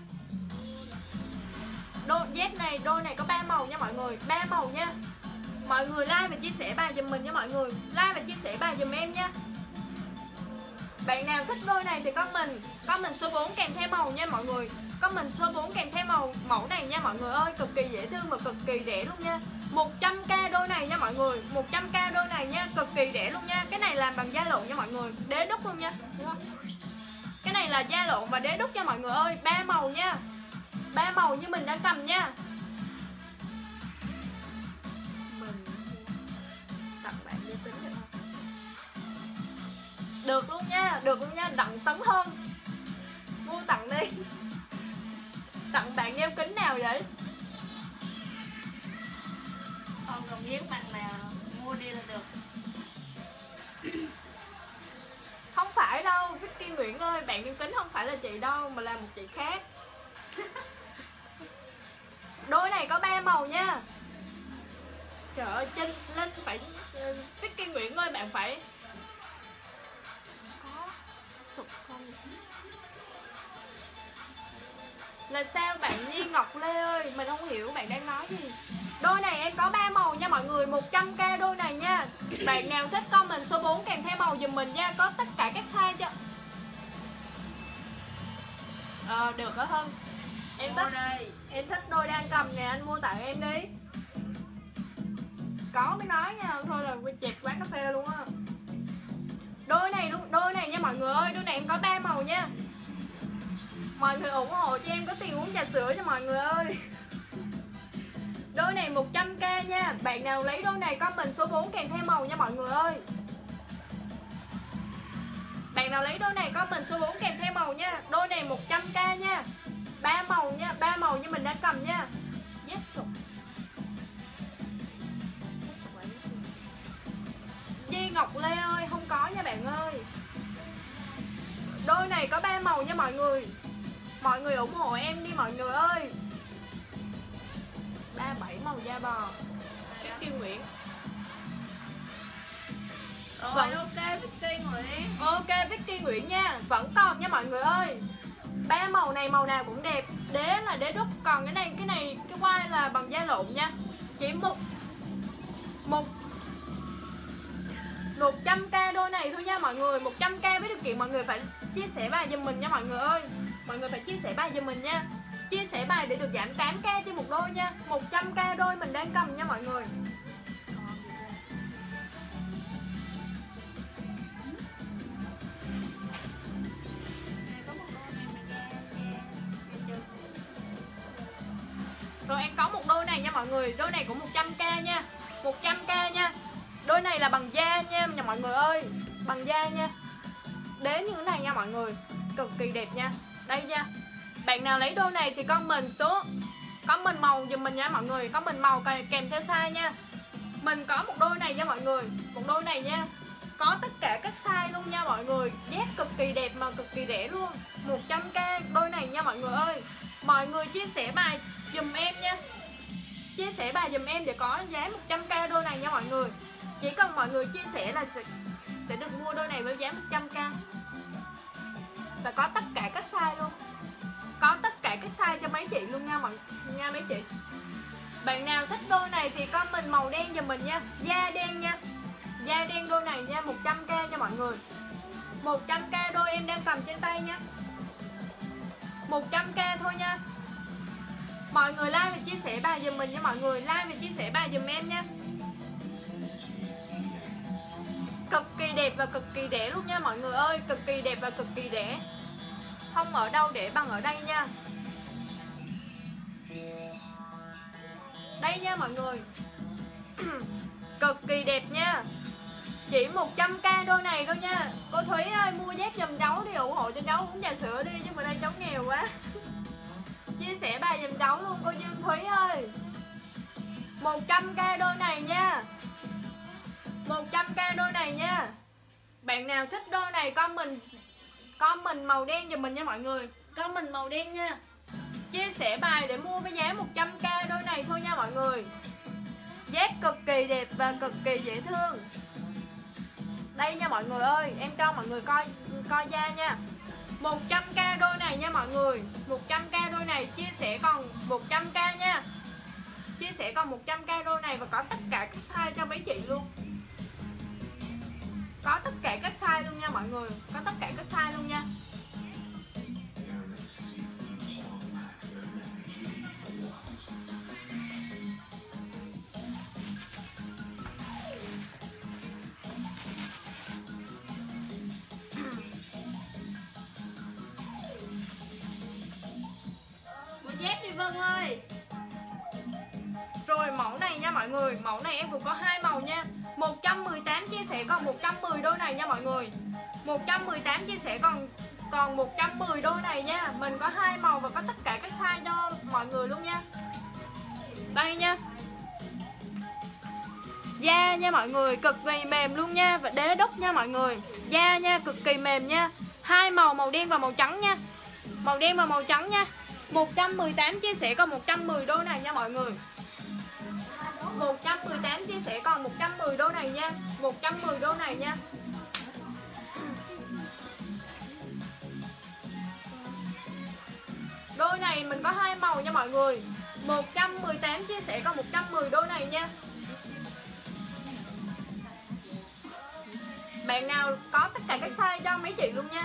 Đôi dép này, đôi này có ba màu nha mọi người, ba màu nha. Mọi người like và chia sẻ bài giùm mình nha mọi người. Like và chia sẻ bài giùm em nha. Bạn nào thích đôi này thì comment comment số bốn kèm theo màu nha mọi người. Comment số bốn kèm theo màu mẫu này nha mọi người ơi, cực kỳ dễ thương và cực kỳ rẻ luôn nha. một trăm k đôi này nha mọi người, một trăm k đôi này nha, cực kỳ rẻ luôn nha. Cái này làm bằng da lộn nha mọi người, đế đúc luôn nha. Cái này là da lộn và đế đúc nha mọi người ơi, ba màu nha. Ba màu như mình đang cầm nha. Mình tặng bạn đi tính được không? Được luôn nha, được luôn nha, Đặng Tấn Hơn. Mua tặng đi. Tặng bạn đeo kính nào vậy?
Không cần biết bạn nào mua đi là được.
Không phải đâu, Vicky Nguyễn ơi, bạn đeo kính không phải là chị đâu, mà là một chị khác. Đôi này có ba màu nha. Trời ơi, Trinh, Linh phải Vicky Nguyễn ơi, bạn phải có sụp không? Là sao bạn Nhi Ngọc Lê ơi, mình không hiểu bạn đang nói gì. Đôi này em có ba màu nha mọi người, một trăm k đôi này nha. Bạn nào thích comment số bốn kèm theo màu giùm mình nha, có tất cả các size cho. Ờ, được đó Hân. Em thích đây. Em thích đôi đang cầm nè, anh mua tặng em đi. Có mới nói nha, thôi là quay chẹp quán cà phê luôn á. Đôi này luôn, đôi này nha mọi người ơi, đôi này em có ba màu nha. Mọi người ủng hộ cho em có tiền uống trà sữa cho mọi người ơi. Đôi này một trăm k nha. Bạn nào lấy đôi này comment số bốn kèm theo màu nha mọi người ơi. Bạn nào lấy đôi này comment số bốn kèm theo màu nha. Đôi này một trăm k nha. Ba màu nha, ba màu như mình đang cầm nha. Yes sir. Di Ngọc Lê ơi, không có nha bạn ơi. Đôi này có ba màu nha mọi người. Mọi người ủng hộ em đi mọi người ơi. ba bảy màu da bò. Vicky Nguyễn.
Rồi
Vâng.
ok Vicky Nguyễn.
Ok Vicky Nguyễn nha. Vẫn còn nha mọi người ơi. Ba màu này màu nào cũng đẹp. Đế là đế đúc. Còn cái này cái này cái quai là bằng da lộn nha. Chỉ một Một một trăm k đôi này thôi nha mọi người. Một trăm k với điều kiện mọi người phải chia sẻ bài giùm mình nha mọi người ơi. Mọi người phải chia sẻ bài giùm mình nha. Chia sẻ bài để được giảm tám k trên một đôi nha. Một trăm k đôi mình đang cầm nha mọi người.
Có một đôi này mà da da da
Rồi em có một đôi này nha mọi người. Đôi này cũng một trăm k nha. Một trăm k nha. Đôi này là bằng da nha nha mọi người ơi. Bằng da nha. Đế như thế này nha mọi người. Cực kỳ đẹp nha. Đây nha. Bạn nào lấy đôi này thì comment số comment màu giùm mình nha mọi người. Comment màu kèm theo size nha. Mình có một đôi này nha mọi người. Một đôi này nha. Có tất cả các size luôn nha mọi người. Dép cực kỳ đẹp mà cực kỳ rẻ luôn. Một trăm k đôi này nha mọi người ơi. Mọi người chia sẻ bài giùm em nha. Chia sẻ bài giùm em để có giá một trăm k đôi này nha mọi người. Chỉ cần mọi người chia sẻ là sẽ, sẽ được mua đôi này với giá một trăm k. Và có tất cả các size luôn. Có tất cả các size cho mấy chị luôn nha mọi nha mấy chị. Bạn nào thích đôi này thì comment màu đen giùm mình nha. Da đen nha. Da đen đôi này nha, một trăm k nha mọi người. một trăm k đôi em đang cầm trên tay nha. một trăm k thôi nha. Mọi người like và chia sẻ bài giùm mình nha mọi người. Like và chia sẻ bài giùm em nha. Cực kỳ đẹp và cực kỳ rẻ luôn nha mọi người ơi. Cực kỳ đẹp và cực kỳ rẻ. Không ở đâu để bằng ở đây nha. Đây nha mọi người. Cực kỳ đẹp nha. Chỉ một trăm k đôi này thôi nha. Cô Thúy ơi mua dép giùm cháu đi, ủng hộ cho cháu uống trà sữa đi, chứ bữa nay cháu nghèo quá. Chia sẻ bài giùm cháu luôn cô Dương Thúy ơi. Một trăm k đôi này nha. Một trăm k đôi này nha. Bạn nào thích đôi này comment comment màu đen giùm mình nha mọi người. Comment màu đen nha. Chia sẻ bài để mua với giá một trăm k đôi này thôi nha mọi người. Dép cực kỳ đẹp và cực kỳ dễ thương. Đây nha mọi người ơi. Em cho mọi người coi coi da nha. Một trăm k đôi này nha mọi người. Một trăm k đôi này chia sẻ còn một trăm k nha. Chia sẻ còn một trăm k đôi này. Và có tất cả các size cho mấy chị luôn. Có tất cả các size luôn nha mọi người. Có tất cả các size luôn nha.
Mua dép đi Vân ơi.
Rồi mẫu này nha mọi người. Mẫu này em cũng có hai màu nha. Một trăm mười tám chia sẻ còn một trăm mười đôi này nha mọi người. Một trăm mười tám chia sẻ còn còn một trăm mười đôi này nha. Mình có hai màu và có tất cả các size cho mọi người luôn nha. Đây nha. Da nha mọi người, cực kỳ mềm luôn nha. Và đế đúc nha mọi người. Da nha, cực kỳ mềm nha. Hai màu, màu đen và màu trắng nha. Màu đen và màu trắng nha. Một trăm mười tám chia sẻ còn một trăm mười đôi này nha mọi người. Một trăm mười tám chia sẻ còn một trăm mười đôi này nha. Một trăm mười đôi này nha. Đôi này mình có hai màu nha mọi người. Một trăm mười tám chia sẻ còn một trăm mười đôi này nha. Bạn nào có tất cả các size cho mấy chị luôn nha.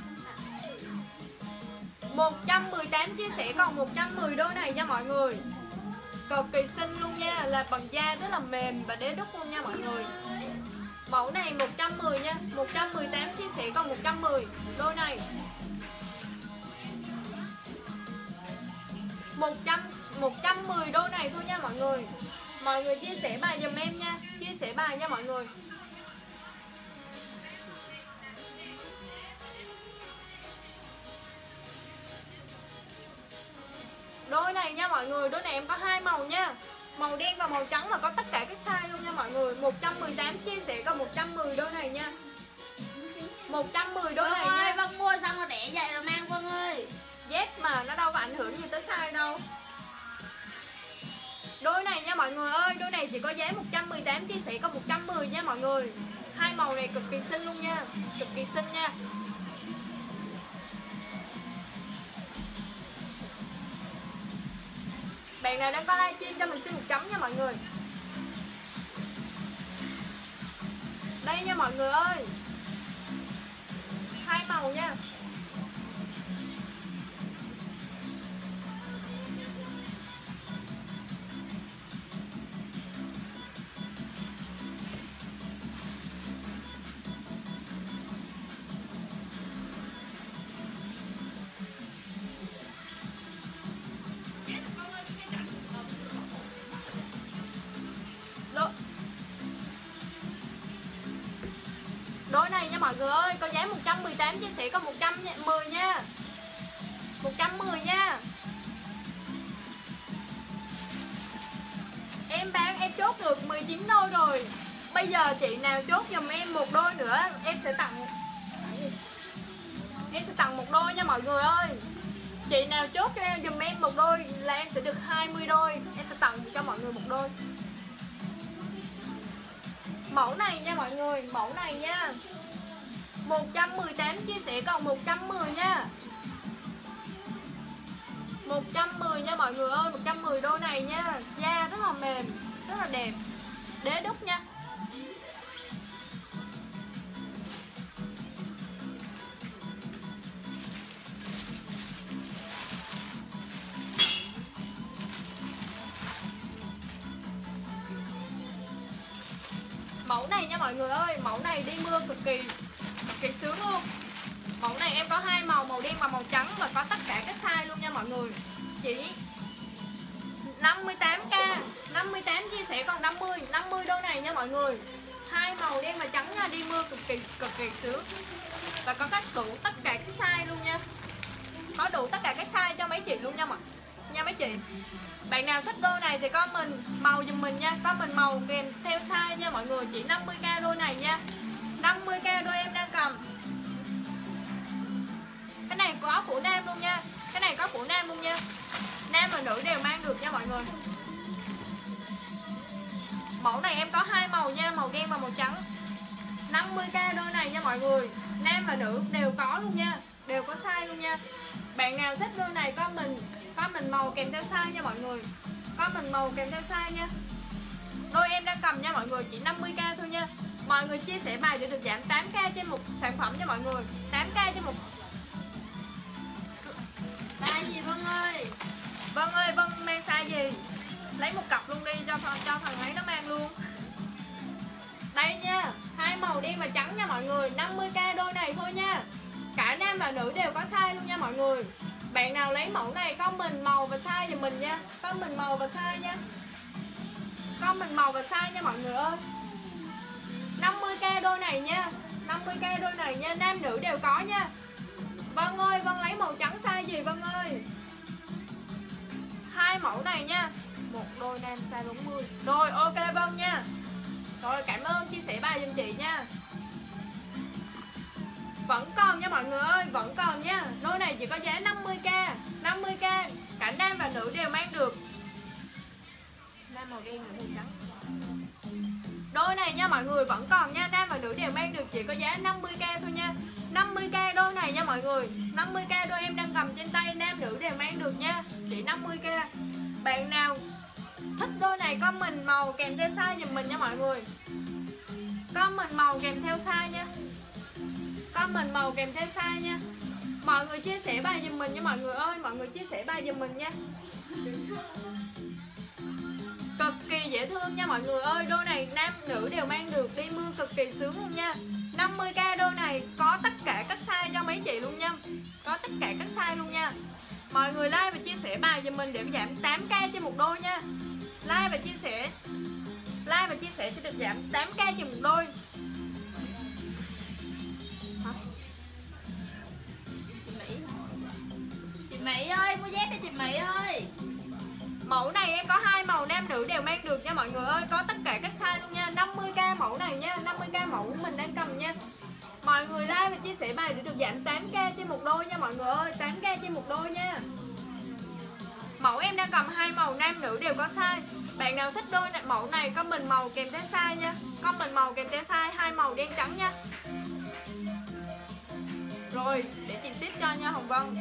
Một trăm mười tám chia sẻ còn một trăm mười đôi này nha mọi người. Cực kỳ xinh luôn nha. Là bằng da rất là mềm và đế đúc luôn nha mọi người. Mẫu này một trăm mười nha. Một trăm mười tám chia sẻ còn một trăm mười đôi này. Một trăm một trăm mười đôi này thôi nha mọi người. Mọi người chia sẻ bài giùm em nha. Chia sẻ bài nha mọi người. Đôi này nha mọi người. Đôi này em có hai màu nha. Màu đen và màu trắng và có tất cả các size luôn nha mọi người. Một trăm mười tám chia sẻ còn một trăm mười đôi này nha. Một trăm mười đôi
Vân
này
ơi,
nha.
Vân mua xong rồi để vậy rồi mang Vân ơi.
Dép mà nó đâu có ảnh hưởng gì tới size đâu. Đôi này nha mọi người ơi, đôi này chỉ có giá một trăm mười tám, chia sẻ có một trăm mười nha mọi người. Hai màu này cực kỳ xinh luôn nha, cực kỳ xinh nha. Bạn nào đang có livestream cho mình xin một chấm nha mọi người. Đây nha mọi người ơi, hai màu nha. Đôi này nha mọi người ơi, có giá một trăm mười tám, chia sẻ có một trăm mười nha. một trăm mười nha. Em bán em chốt được mười chín đôi rồi. Bây giờ chị nào chốt giùm em một đôi nữa, em sẽ tặng Em sẽ tặng một đôi nha mọi người ơi. Chị nào chốt cho em giùm em một đôi là em sẽ được hai mươi đôi. Em sẽ tặng cho mọi người một đôi. Mẫu này nha mọi người, mẫu này nha, một trăm mười tám, chia sẻ còn một trăm mười nha. một trăm mười nha mọi người ơi, một trăm mười đôi này nha. Da rất là mềm, rất là đẹp. Đế đúc nha. Mẫu này nha mọi người ơi, mẫu này đi mưa cực kỳ cực kỳ sướng luôn. Mẫu này em có hai màu, màu đen và màu trắng, và có tất cả các size luôn nha mọi người. Chỉ năm mươi tám k, năm mươi tám chia sẻ còn năm mươi, năm mươi đôi này nha mọi người. Hai màu đen và trắng nha, đi mưa cực kỳ cực kỳ sướng. Và có các đủ tất cả các size luôn nha. Có đủ tất cả các size cho mấy chị luôn nha mọi nha mấy chị. Bạn nào thích đôi này thì comment màu giùm mình nha, comment màu kèm theo size nha mọi người. Chỉ năm mươi k đôi này nha. năm mươi k đôi em đang cầm. Cái này có của nam luôn nha. Cái này có của nam luôn nha. Nam và nữ đều mang được nha mọi người. Mẫu này em có hai màu nha, màu đen và màu trắng. năm mươi k đôi này nha mọi người. Nam và nữ đều có luôn nha, đều có size luôn nha. Bạn nào thích đôi này comment comment màu kèm theo size nha mọi người. Comment màu kèm theo size nha. Đôi em đang cầm nha mọi người, chỉ năm mươi k thôi nha. Mọi người chia sẻ bài để được giảm tám k trên một sản phẩm nha mọi người. tám k trên một. Size gì Vân ơi? Vân ơi, Vân mang size gì? Lấy một cặp luôn đi cho cho thằng ấy nó mang luôn. Đây nha, hai màu đen và trắng nha mọi người, năm mươi k đôi này thôi nha. Cả nam và nữ đều có size luôn nha mọi người. Bạn nào lấy mẫu này comment màu và size giùm mình nha. Comment màu và size nha. Comment màu và size nha mọi người ơi. năm mươi k đôi này nha, năm mươi k đôi này nha, nam nữ đều có nha. Vân ơi, Vân lấy màu trắng size gì Vân ơi? Hai mẫu này nha. Một đôi nam size bốn mươi. Rồi ok Vân nha. Rồi cảm ơn chia sẻ bài giùm chị nha. Vẫn còn nha mọi người ơi, vẫn còn nha. Đôi này chỉ có giá năm mươi k, năm mươi k, cả nam và nữ đều mang được. Nam màu đen, nữ màu trắng. Đôi này nha mọi người vẫn còn nha, nam và nữ đều mang được, chỉ có giá năm mươi k thôi nha. năm mươi k đôi này nha mọi người. năm mươi k đôi em đang cầm trên tay, nam nữ đều mang được nha. Chỉ năm mươi k. Bạn nào thích đôi này comment màu kèm theo size giùm mình nha mọi người. Comment màu kèm theo size nha. Comment màu kèm theo size nha. Mọi người chia sẻ bài giùm mình nha mọi người ơi, mọi người chia sẻ bài giùm mình nha. Cực kỳ dễ thương nha mọi người ơi. Đôi này nam nữ đều mang được, đi mưa cực kỳ sướng luôn nha. năm mươi k đôi này có tất cả các size cho mấy chị luôn nha. Có tất cả các size luôn nha. Mọi người like và chia sẻ bài giùm mình để giảm tám k trên một đôi nha. Like và chia sẻ Like và chia sẻ sẽ được giảm tám k trên một đôi. Hả? Chị Mỹ Chị Mỹ ơi, mua dép cho chị Mỹ ơi. Mẫu này em có hai màu, nam nữ đều mang được nha mọi người ơi. Có tất cả các size luôn nha. năm mươi k mẫu này nha, năm mươi k mẫu của mình đang cầm nha. Mọi Mọi người like và chia sẻ bài để được giảm tám k trên một đôi nha mọi người ơi. Tám k trên một đôi nha. Mẫu em đang cầm hai màu nam nữ đều có size. Bạn nào thích đôi này, mẫu này comment màu kèm theo size nha. Comment màu kèm theo size, hai màu đen trắng nha. Rồi để chị ship cho nha Hồng Vân.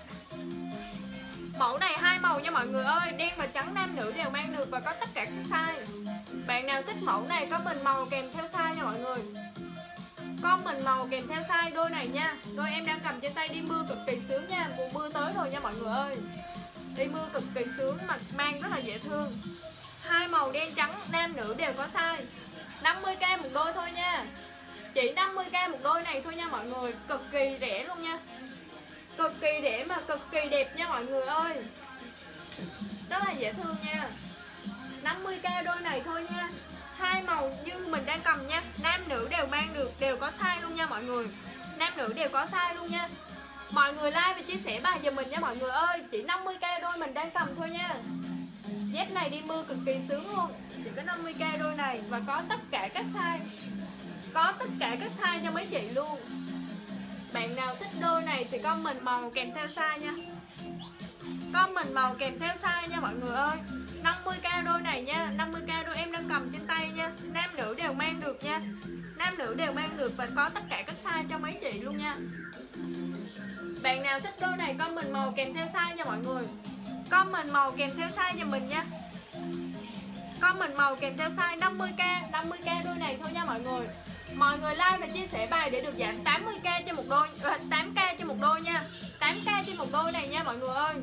Mẫu này hai màu nha mọi người ơi. Đen và trắng nam nữ đều mang được và có tất cả các size. Bạn nào thích mẫu này comment màu kèm theo size nha mọi người. Comment màu kèm theo size đôi này nha. Đôi em đang cầm trên tay đi mưa cực kỳ sướng nha. Mùa mưa tới rồi nha mọi người ơi. Đi mưa cực kỳ sướng mà mang rất là dễ thương. Hai màu đen trắng nam nữ đều có size. năm mươi k một đôi thôi nha. Chỉ năm mươi k một đôi này thôi nha mọi người. Cực kỳ rẻ luôn nha. Cực kỳ rẻ mà cực kỳ đẹp nha mọi người ơi. Rất là dễ thương nha. năm mươi k đôi này thôi nha. Hai màu như mình đang cầm nha. Nam nữ đều mang được, đều có size luôn nha mọi người. Nam nữ đều có size luôn nha. Mọi người like và chia sẻ bài giùm mình nha mọi người ơi. Chỉ năm mươi k đôi mình đang cầm thôi nha. Dép này đi mưa cực kỳ sướng luôn. Chỉ có năm mươi k đôi này và có tất cả các size. Có tất cả các size cho mấy chị luôn. Bạn nào thích đôi này thì comment màu kèm theo size nha. Comment màu kèm theo size nha mọi người ơi. năm mươi k đôi này nha. năm mươi k đôi em đang cầm trên tay nha. Nam nữ đều mang được nha. Nam nữ đều mang được và có tất cả các size cho mấy chị luôn nha. Bạn nào thích đôi này comment màu kèm theo size nha mọi người. Comment màu kèm theo size cho mình nha. Comment màu kèm theo size năm mươi k. năm mươi k đôi này thôi nha mọi người. Mọi người like và chia sẻ bài để được giảm tám mươi k trên một đôi, tám k trên một đôi nha. tám k trên một đôi này nha mọi người ơi.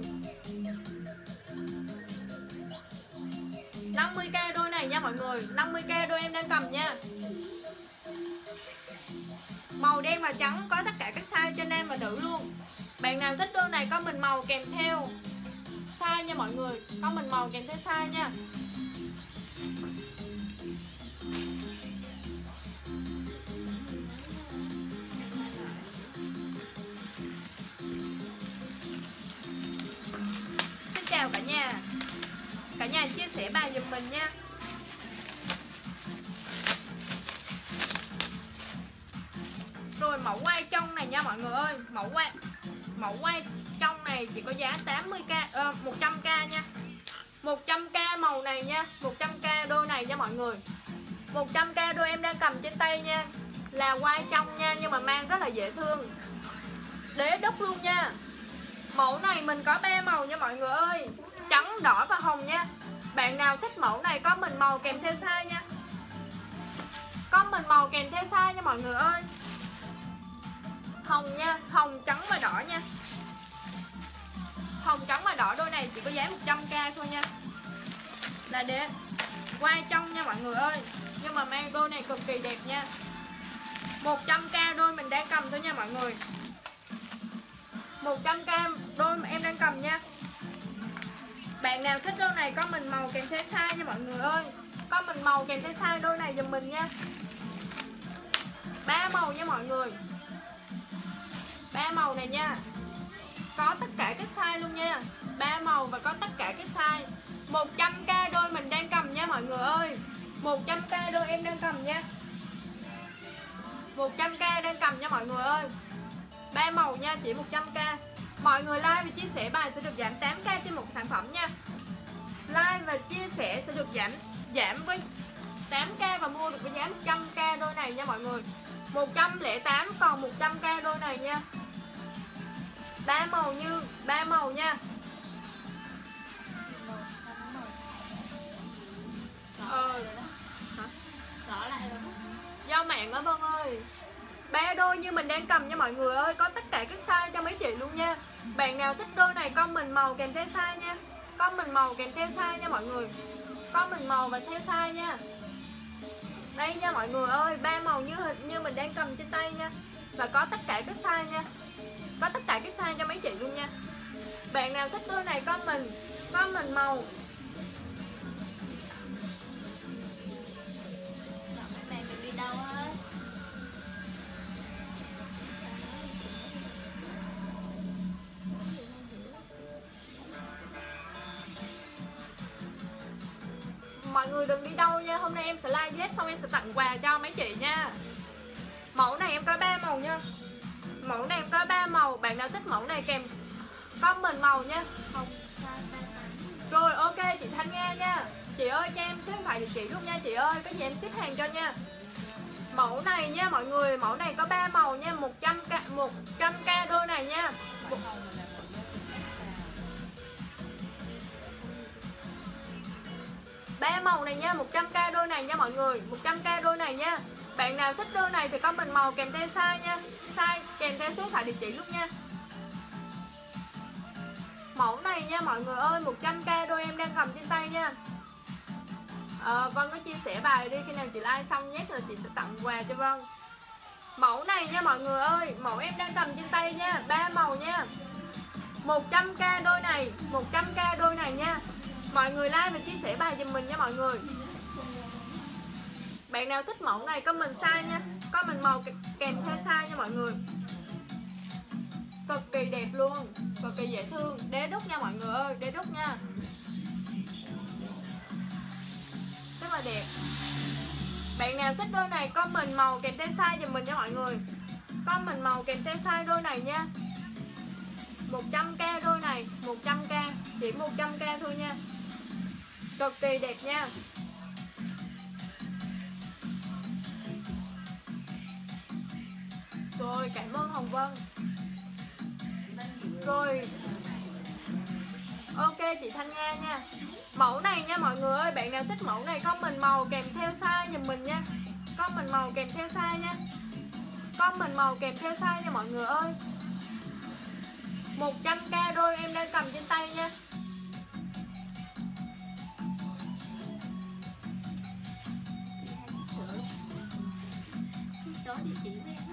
năm mươi k đôi này nha mọi người. năm mươi k đôi em đang cầm nha. Màu đen và trắng có tất cả các size cho nam và nữ luôn. Bạn nào thích đôi này comment màu kèm theo size nha mọi người. Comment màu kèm theo size nha. Xin chào cả nhà. Cả nhà chia sẻ bài giùm mình nha. Rồi mẫu quay trong này nha mọi người ơi. Mẫu quay Mẫu quay trong này chỉ có giá tám mươi k, uh, một trăm k nha. một trăm k màu này nha. một trăm k đôi này nha mọi người. một trăm k đôi em đang cầm trên tay nha. Là quay trong nha, nhưng mà mang rất là dễ thương. Đế đúc luôn nha. Mẫu này mình có ba màu nha mọi người ơi. Trắng, đỏ và hồng nha. Bạn nào thích mẫu này comment màu kèm theo size nha. Comment màu kèm theo size nha mọi người ơi. Hồng nha, hồng trắng và đỏ nha. Hồng trắng và đỏ đôi này chỉ có giá một trăm k thôi nha. Là để quay trong nha mọi người ơi. Nhưng mà mang đôi này cực kỳ đẹp nha. một trăm k đôi mình đang cầm thôi nha mọi người. một trăm k đôi mà em đang cầm nha. Bạn nào thích đôi này comment màu kèm theo size nha mọi người ơi. Comment màu kèm theo size đôi này giùm mình nha. Ba màu nha mọi người. Ba màu này nha. Có tất cả các size luôn nha. Ba màu và có tất cả các size. một trăm k đôi mình đang cầm nha mọi người ơi. một trăm k đôi em đang cầm nha. một trăm k đang cầm nha mọi người ơi. Ba màu nha, chỉ một trăm k. Mọi người like và chia sẻ bài sẽ được giảm tám k trên một sản phẩm nha. Like và chia sẻ sẽ được giảm giảm với tám k và mua được với giá một trăm k đôi này nha mọi người. một trăm lẻ tám còn một trăm k đôi này nha. Ba màu như ba màu nha. Ờ. Hả?
Rõ lại rồi.
Do mạng á Vân ơi. Ba đôi như mình đang cầm nha mọi người ơi. Có tất cả các size cho mấy chị luôn nha. Bạn nào thích đôi này comment màu kèm theo size nha. Comment màu kèm theo size nha mọi người. Comment màu và theo size nha. Đây nha mọi người ơi. Ba màu như như mình đang cầm trên tay nha. Và có tất cả các size nha. Có tất cả các size cho mấy chị luôn nha. Bạn nào thích đôi này comment comment màu.
Bạn mình đi đâu á?
Mọi người đừng đi đâu nha. Hôm nay em sẽ live dép xong em sẽ tặng quà cho mấy chị nha. Mẫu này em có ba màu nha. Mẫu này em có ba màu. Bạn nào thích mẫu này kèm comment màu nha.
Không sai ba sáu.
Rồi ok chị Thanh Nga nha. Chị ơi cho em số điện thoại địa chỉ luôn nha chị ơi. Có gì em ship hàng cho nha. Mẫu này nha mọi người. Mẫu này có ba màu nha. một trăm k một trăm k đôi này nha. Ba màu này nha. một trăm k đôi này nha mọi người. một trăm k đôi này nha. Bạn nào thích đôi này thì comment màu kèm theo size nha. Size kèm theo số điện thoại địa chỉ luôn nha. Mẫu này nha mọi người ơi. một trăm k đôi em đang cầm trên tay nha. à, Vân có chia sẻ bài đi. Khi nào chị like xong nhét rồi chị sẽ tặng quà cho Vân. Mẫu này nha mọi người ơi. Mẫu em đang cầm trên tay nha. Ba màu nha. một trăm k đôi này. một trăm k đôi này nha. Mọi người like và chia sẻ bài giùm mình nha mọi người. Bạn nào thích mẫu này comment size nha. Comment màu kèm theo size nha mọi người. Cực kỳ đẹp luôn. Cực kỳ dễ thương. Đế đúc nha mọi người ơi. Đế đúc nha. Rất là đẹp. Bạn nào thích đôi này comment màu kèm theo size giùm mình nha mọi người. Comment màu kèm theo size đôi này nha. một trăm k đôi này. một trăm k. Chỉ một trăm k thôi nha. Cực kỳ đẹp nha. Rồi cảm ơn Hồng Vân. Rồi ok chị Thanh Nga nha. Mẫu này nha mọi người ơi. Bạn nào thích mẫu này comment màu kèm theo size giùm mình nha. Comment màu kèm theo size nha. Comment màu kèm theo size nha mọi người ơi. một trăm k đôi em đang cầm trên tay nha.
Số địa chỉ của em.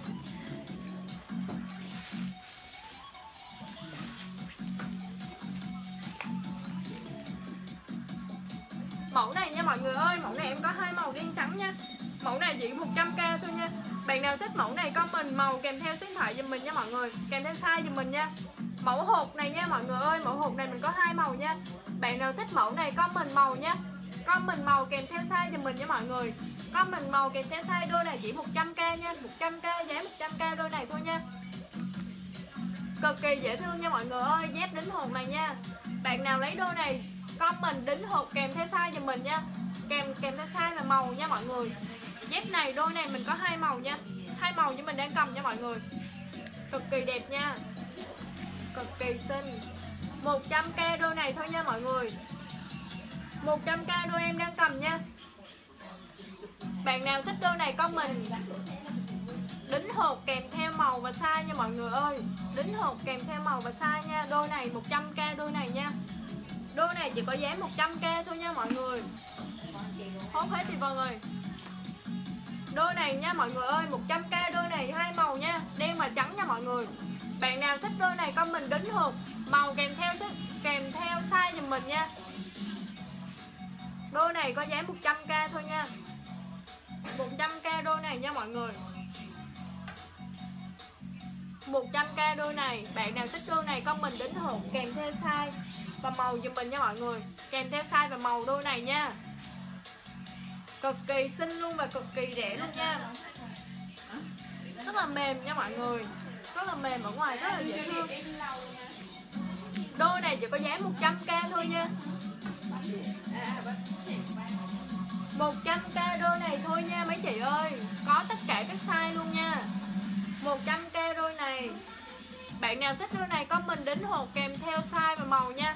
Mẫu này nha mọi người ơi. Mẫu này em có hai màu đen trắng nha. Mẫu này chỉ một trăm k thôi nha. Bạn nào thích mẫu này comment màu kèm theo số điện thoại giùm mình nha mọi người. Kèm theo size giùm mình nha. Mẫu hộp này nha mọi người ơi. Mẫu hộp này mình có hai màu nha. Bạn nào thích mẫu này comment màu nha. Comment màu kèm theo size giùm mình nha mọi người. Comment màu kèm theo size. Đôi này chỉ một trăm k nha. một trăm k giá một trăm k đôi này thôi nha. Cực kỳ dễ thương nha mọi người ơi. Dép đính hộp này nha. Bạn nào lấy đôi này comment đính hộp kèm theo size giùm mình nha. Kèm kèm theo size và màu nha mọi người. Dép này đôi này mình có hai màu nha. Hai màu như mình đang cầm nha mọi người. Cực kỳ đẹp nha. Cực kỳ xinh. một trăm k đôi này thôi nha mọi người. một trăm k đôi em đang cầm nha. Bạn nào thích đôi này comment đính hộp kèm theo màu và size nha mọi người ơi. Đính hộp kèm theo màu và size nha. Đôi này một trăm k đôi này nha. Đôi này chỉ có giá một trăm k thôi nha mọi người. Hốt hết thì Vân ơi. Đôi này nha mọi người ơi. một trăm k đôi này hai màu nha. Đen và trắng nha mọi người. Bạn nào thích đôi này comment đính hộp màu kèm theo kèm theo size giùm mình nha. Đôi này có giá một trăm k thôi nha. một trăm k đôi này nha mọi người. một trăm k đôi này. Bạn nào thích đôi này comment đính hộp kèm theo size và màu giùm mình nha mọi người. Kèm theo size và màu đôi này nha. Cực kỳ xinh luôn và cực kỳ rẻ luôn nha. Rất là mềm nha mọi người. Rất là mềm, ở ngoài rất là dễ thương. Đôi này chỉ có giá một trăm k thôi nha. một trăm k đôi này thôi nha mấy chị ơi. Có tất cả các size luôn nha. một trăm k đôi này. Bạn nào thích đôi này comment đính hộp kèm theo size và màu nha.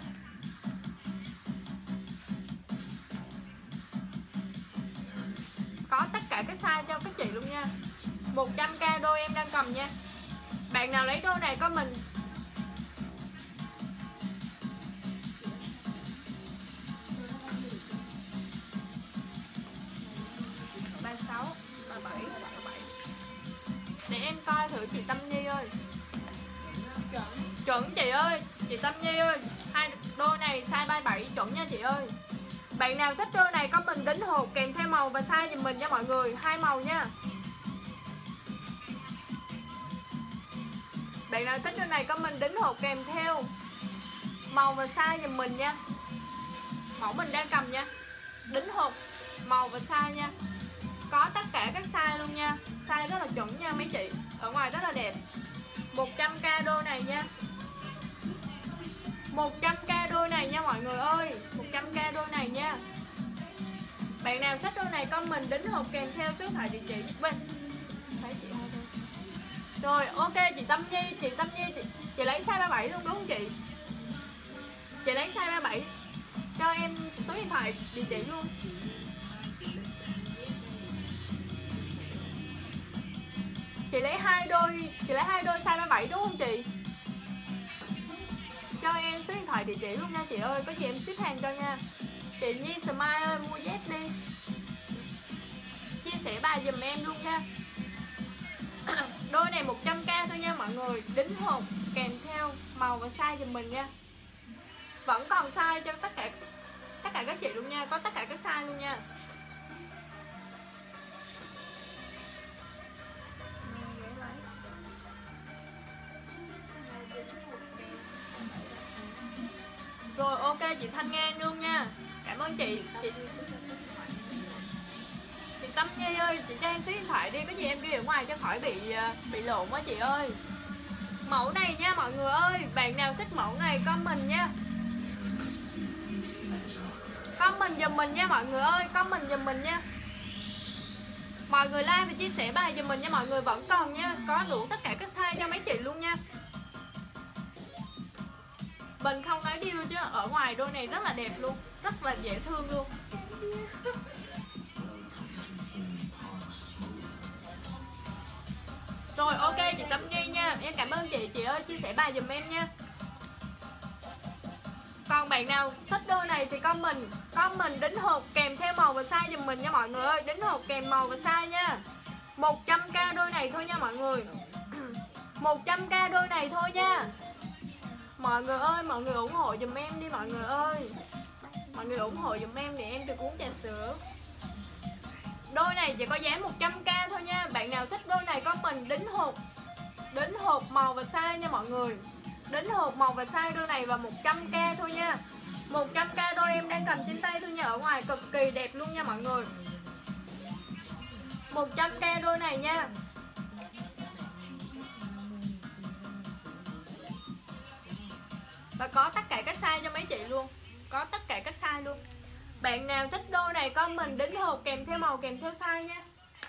Có tất cả các size cho các chị luôn nha. một trăm k đôi em đang cầm nha. Bạn nào lấy đôi này comment ba sáu, ba bảy, ba bảy. Để em coi thử chị Tâm Nhi ơi. Chuẩn chị ơi. Chị Tâm Nhi ơi. Hai đôi này size ba mươi bảy chuẩn nha chị ơi. Bạn nào thích đôi này comment đính hộp kèm theo màu và size giùm mình nha mọi người. Hai màu nha. Bạn nào thích đôi này comment đính hộp kèm theo màu và size giùm mình nha. Mẫu mình đang cầm nha. Đính hộp màu và size nha. Có tất cả các size luôn nha. Size rất là chuẩn nha mấy chị. Ở ngoài rất là đẹp. Một trăm k đôi này nha. Một trăm k đôi này nha mọi người ơi. Một trăm k đôi này nha. Bạn nào thích đôi này comment đính hộp kèm theo số điện thoại địa chỉ. Bên thấy chị hai thôi. Rồi ok chị Tâm Nhi. Chị Tâm Nhi chị, chị lấy size ba mươi bảy luôn đúng không chị? Chị lấy size ba mươi bảy cho em số điện thoại địa chỉ luôn. Chị lấy hai đôi, chị lấy hai đôi size ba mươi bảy đúng không chị? Cho em số điện thoại địa chỉ luôn nha chị ơi, có gì em ship hàng cho nha. Chị Nhi Smile ơi mua dép đi. Chia sẻ bài giùm em luôn nha. Đôi này một trăm k thôi nha mọi người, đính hộp kèm theo màu và size giùm mình nha. Vẫn còn size cho tất cả tất cả các chị luôn nha, có tất cả các size luôn nha. Rồi ok chị Thanh Ngang luôn nha. Cảm ơn chị. Chị Chị Tâm Nhi ơi, chị cho em số điện thoại đi, có gì em ghi ở ngoài cho khỏi bị bị lộn quá chị ơi. Mẫu này nha mọi người ơi, bạn nào thích mẫu này comment nha. Comment giùm mình nha mọi người ơi, comment giùm mình nha. Mọi người like và chia sẻ bài giùm mình nha mọi người, vẫn còn nha, có đủ tất cả các size cho mấy chị luôn nha. Mình không nói điêu chứ ở ngoài đôi này rất là đẹp luôn, rất là dễ thương luôn. Rồi ok chị Tâm Nhi nha, em cảm ơn chị, chị ơi chia sẻ bài giùm em nha. Còn bạn nào thích đôi này thì comment, comment đính hộp kèm theo màu và size giùm mình nha mọi người ơi, đính hộp kèm màu và size nha. Một trăm k đôi này thôi nha mọi người. Một trăm k đôi này thôi nha. Mọi người ơi, mọi người ủng hộ giùm em đi mọi người ơi. Mọi người ủng hộ giùm em để em được uống trà sữa. Đôi này chỉ có giá một trăm k thôi nha. Bạn nào thích đôi này comment đính hộp, đính hộp màu và size nha mọi người. Đính hộp màu và size đôi này và một trăm k thôi nha. Một trăm k đôi em đang cầm trên tay thôi nha. Ở ngoài cực kỳ đẹp luôn nha mọi người. Một trăm k đôi này nha. Và có tất cả các size cho mấy chị luôn. Có tất cả các size luôn. Bạn nào thích đôi này comment đính hộp kèm theo màu kèm theo size nha.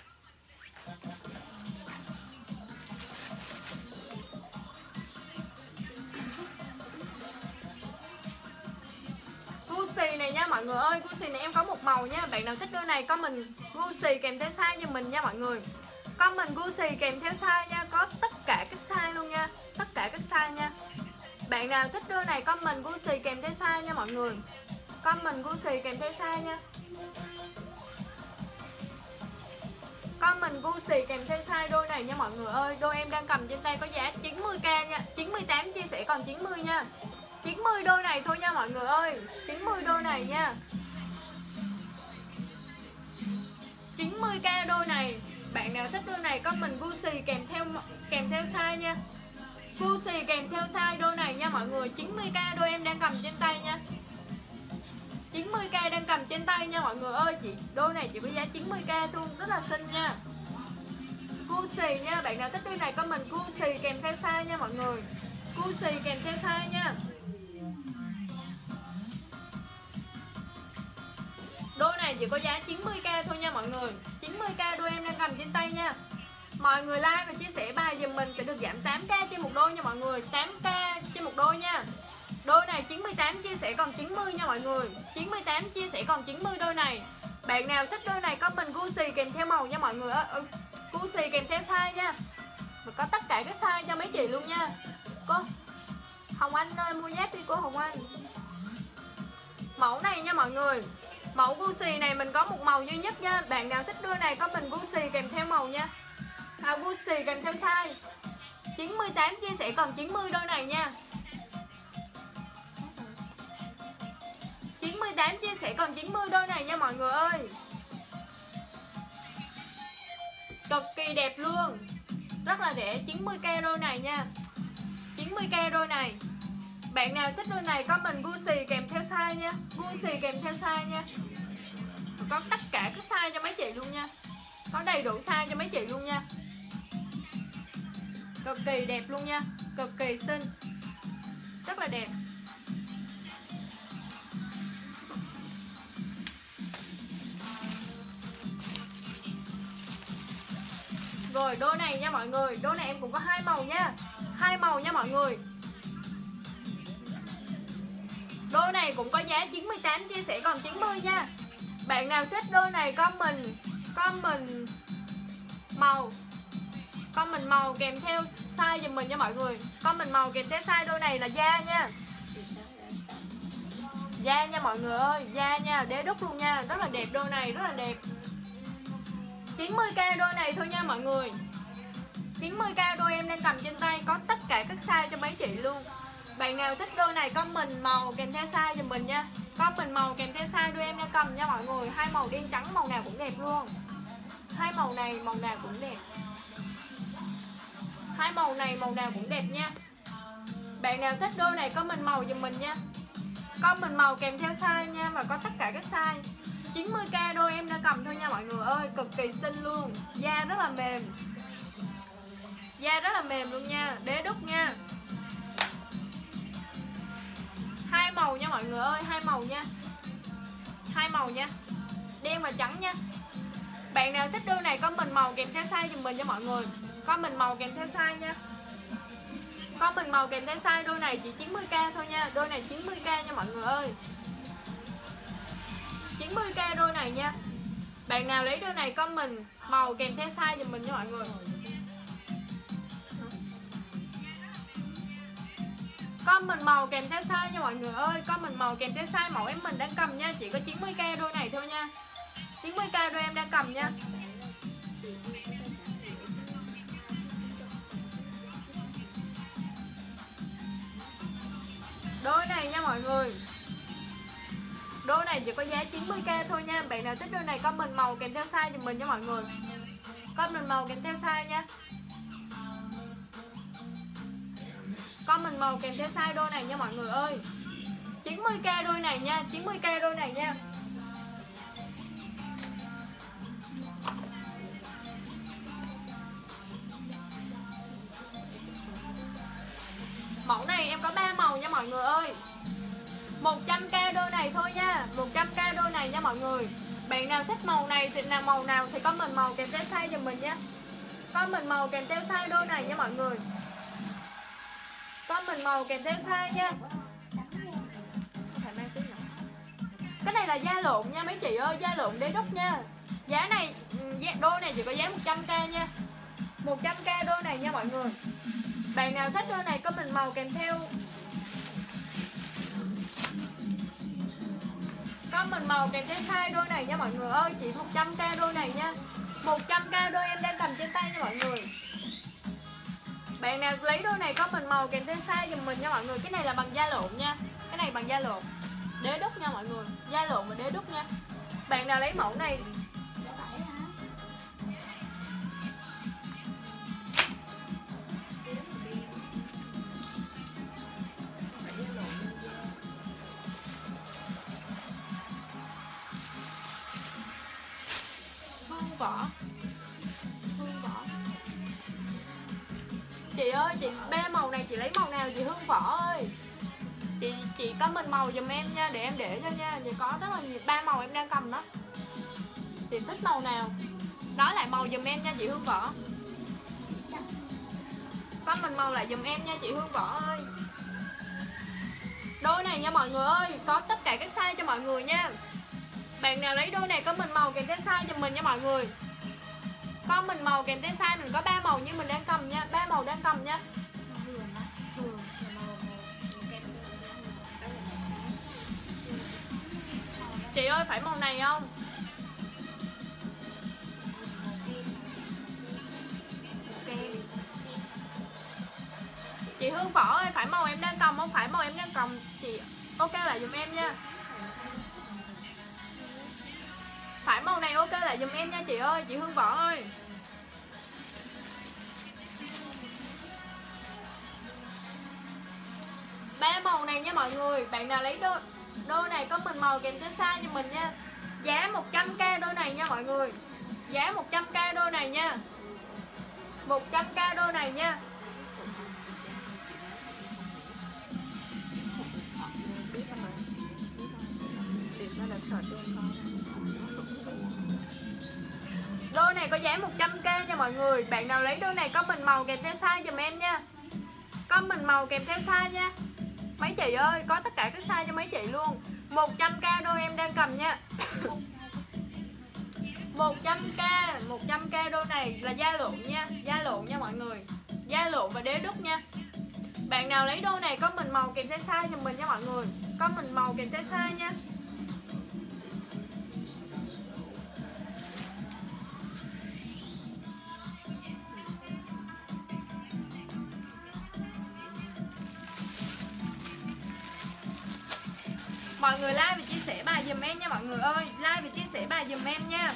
Gucci này nha mọi người ơi. Gucci này em có một màu nha. Bạn nào thích đôi này comment Gucci kèm theo size cho mình nha mọi người. Comment Gucci kèm theo size nha. Có tất cả các size luôn nha. Tất cả các size nha. Bạn nào thích đôi này comment Gucci kèm theo size nha mọi người. Comment Gucci kèm theo size nha. Comment Gucci kèm theo size đôi này nha mọi người ơi. Đôi em đang cầm trên tay có giá chín mươi k nha. chín mươi tám chia sẻ còn chín mươi nha. chín mươi đôi này thôi nha mọi người ơi. chín mươi đôi này nha. chín mươi k đôi này. Bạn nào thích đôi này comment Gucci kèm theo kèm theo size nha. Gucci kèm theo size đôi này nha mọi người. Chín mươi k đôi em đang cầm trên tay nha. Chín mươi k đang cầm trên tay nha mọi người ơi. Chị đôi này chỉ có giá chín mươi k luôn, rất là xinh nha. Gucci nha. Bạn nào thích đôi này comment Gucci kèm theo size nha mọi người. Gucci kèm theo size nha. Đôi này chỉ có giá chín mươi k thôi nha mọi người. Chín mươi k đôi em đang cầm trên tay nha. Mọi người like và chia sẻ bài giùm mình sẽ được giảm tám k trên một đôi nha mọi người. Tám k trên một đôi nha. Đôi này chín mươi tám chia sẻ còn chín mươi nha mọi người. Chín mươi tám chia sẻ còn chín mươi đôi này. Bạn nào thích đôi này comment Gucci kèm theo màu nha mọi người. ừ, Gucci kèm theo size nha. Và có tất cả các size cho mấy chị luôn nha. Cô Hồng Anh ơi mua giáp đi cô Hồng Anh. Mẫu này nha mọi người. Mẫu Gucci này mình có một màu duy nhất nha. Bạn nào thích đôi này comment Gucci kèm theo màu nha. À, Gucci kèm theo size. chín mươi tám chia sẻ còn chín mươi đôi này nha. chín mươi tám chia sẻ còn chín mươi đôi này nha mọi người ơi. Cực kỳ đẹp luôn. Rất là rẻ. Chín mươi k đôi này nha. Chín mươi k đôi này. Bạn nào thích đôi này comment Gucci kèm theo size nha. Gucci kèm theo size nha. Có tất cả các size cho mấy chị luôn nha. Có đầy đủ size cho mấy chị luôn nha. Cực kỳ đẹp luôn nha, cực kỳ xinh, rất là đẹp. Rồi đôi này nha mọi người, đôi này em cũng có hai màu nha, hai màu nha mọi người. Đôi này cũng có giá chín mươi tám, chia sẻ còn chín mươi nha. Bạn nào thích đôi này comment comment màu, comment màu kèm theo size giùm mình nha mọi người. Comment màu kèm theo size đôi này là da nha. Da nha mọi người ơi, da nha, đế đúc luôn nha, rất là đẹp, đôi này rất là đẹp. chín mươi k đôi này thôi nha mọi người. chín mươi k đôi em đang cầm trên tay, có tất cả các size cho mấy chị luôn. Bạn nào thích đôi này comment màu kèm theo size giùm mình nha. Comment màu kèm theo size đôi em đang cầm nha mọi người. Hai màu đen trắng màu nào cũng đẹp luôn. Hai màu này màu nào cũng đẹp. Hai màu này màu nào cũng đẹp nha. Bạn nào thích đôi này comment màu giùm mình nha. Comment màu kèm theo size nha, và có tất cả các size. chín mươi k đôi em đang cầm thôi nha mọi người ơi, cực kỳ xinh luôn. Da rất là mềm. Da rất là mềm luôn nha, đế đúc nha. Hai màu nha mọi người ơi, hai màu nha. Hai màu nha. Đen và trắng nha. Bạn nào thích đôi này comment màu kèm theo size giùm mình nha mọi người. Comment màu kèm theo size nha. Comment màu kèm theo size đôi này chỉ chín mươi k thôi nha. Đôi này chín mươi k nha mọi người ơi. chín mươi k đôi này nha. Bạn nào lấy đôi này comment màu kèm theo size giùm mình nha mọi người. Comment màu kèm theo size nha mọi người ơi. Comment màu kèm theo size mẫu em mình đang cầm nha. Chỉ có chín mươi k đôi này thôi nha. chín mươi k đôi em đang cầm nha. Đôi này nha mọi người. Đôi này chỉ có giá chín mươi k thôi nha. Bạn nào thích đôi này comment màu kèm theo size giùm mình nha mọi người. Comment màu kèm theo size nha. Comment màu kèm theo size đôi này nha mọi người ơi. chín mươi k đôi này nha, chín mươi k đôi này nha. Mẫu này em có ba màu nha mọi người ơi. một trăm k đôi này thôi nha. một trăm k đôi này nha mọi người. Bạn nào thích màu này thì nào màu nào thì comment màu kèm theo size giùm mình nha. Comment màu kèm theo size đôi này nha mọi người. Comment màu kèm theo size nha. Cái này là da lộn nha mấy chị ơi, da lộn đế đúc nha. Giá này, đôi này chỉ có giá một trăm k nha. một trăm k đôi này nha mọi người. Bạn nào thích đôi này comment màu kèm theo comment màu kèm theo size đôi này nha mọi người ơi. Chỉ một trăm k đôi này nha. một trăm k đôi em đang cầm trên tay nha mọi người. Bạn nào lấy đôi này comment màu kèm theo size giùm mình nha mọi người. Cái này là bằng da lộn nha. Cái này bằng da lộn đế đúc nha mọi người. Da lộn và đế đúc nha. Bạn nào lấy mẫu này hương vỏ. Hương vỏ. Chị ơi, chị ba màu này chị lấy màu nào chị Hương Võ ơi. Chị chị comment màu giùm em nha, để em để cho nha. Chị có rất là nhiều, ba màu em đang cầm đó. Chị thích màu nào nói lại màu giùm em nha chị Hương Võ. Comment màu lại giùm em nha chị Hương Võ ơi. Đôi này nha mọi người ơi, có tất cả các size cho mọi người nha. Bạn nào lấy đôi này comment màu kèm theo size giùm mình nha mọi người. Comment màu kèm theo size mình có ba màu như mình đang cầm nha, ba màu đang cầm nha. Chị ơi phải màu này không? Chị Hương Võ ơi, phải màu em đang cầm không? Phải màu em đang cầm chị ok lại giùm em nha. Phải màu này ok lại giùm em nha chị ơi, chị Hương Võ ơi. Ba màu này nha mọi người. Bạn nào lấy đôi đôi này có mình màu kèm theo size cho mình nha. Giá một trăm k đôi này nha mọi người. Giá một trăm k đôi này nha. một trăm k đôi này nha. Đôi này có giá một trăm k nha mọi người. Bạn nào lấy đôi này comment màu kèm theo size giùm em nha. Comment màu kèm theo size nha. Mấy chị ơi, có tất cả các size cho mấy chị luôn. một trăm k đôi em đang cầm nha. một trăm k, một trăm k đôi này là da lộn nha, da lộn nha mọi người. Da lộn và đế đúc nha. Bạn nào lấy đôi này comment màu kèm theo size giùm mình nha mọi người. Comment màu kèm theo size nha. Mọi người like và chia sẻ bài giùm em nha mọi người ơi. Like và chia sẻ bài giùm em nha.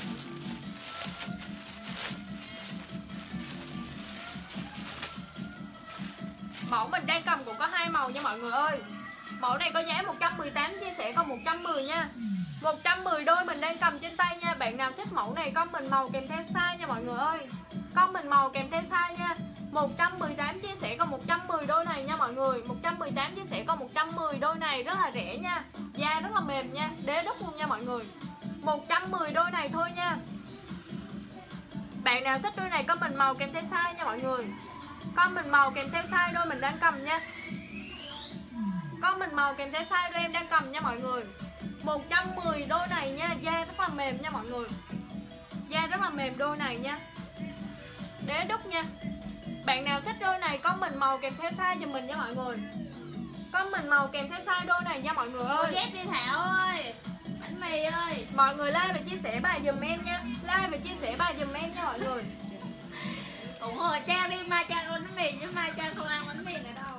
Mẫu mình đang cầm cũng có hai màu nha mọi người ơi. Mẫu này có giá một trăm mười tám, chia sẻ còn một trăm mười nha. một trăm mười đôi mình đang cầm trên tay nha. Bạn nào thích mẫu này comment màu kèm theo size nha mọi người ơi. Comment màu kèm theo size nha. một trăm mười tám chia sẻ còn một trăm mười đôi này nha mọi người. một trăm mười tám chia sẻ còn một trăm mười đôi này, rất là rẻ nha. Da rất là mềm nha, đế đúc luôn nha mọi người. một trăm mười đôi này thôi nha. Bạn nào thích đôi này comment màu kèm theo size nha mọi người. Comment màu kèm theo size đôi mình đang cầm nha. Comment màu kèm theo size đôi em đang cầm nha mọi người. một trăm mười đôi này nha, da rất là mềm nha mọi người. Da rất là mềm đôi này nha. Đế đúc nha. Bạn nào thích đôi này comment màu kèm theo size giùm mình nha mọi người. Comment màu kèm theo size đôi này nha mọi người ơi.
Cô dép đi Thảo ơi, bánh mì ơi.
Mọi người like và chia sẻ bài giùm em nha. Like và chia sẻ bài giùm em nha mọi người.
ủng hộ Trang đi, Mai Trang ăn bánh mì chứ Mai Trang không ăn bánh mì nữa đâu.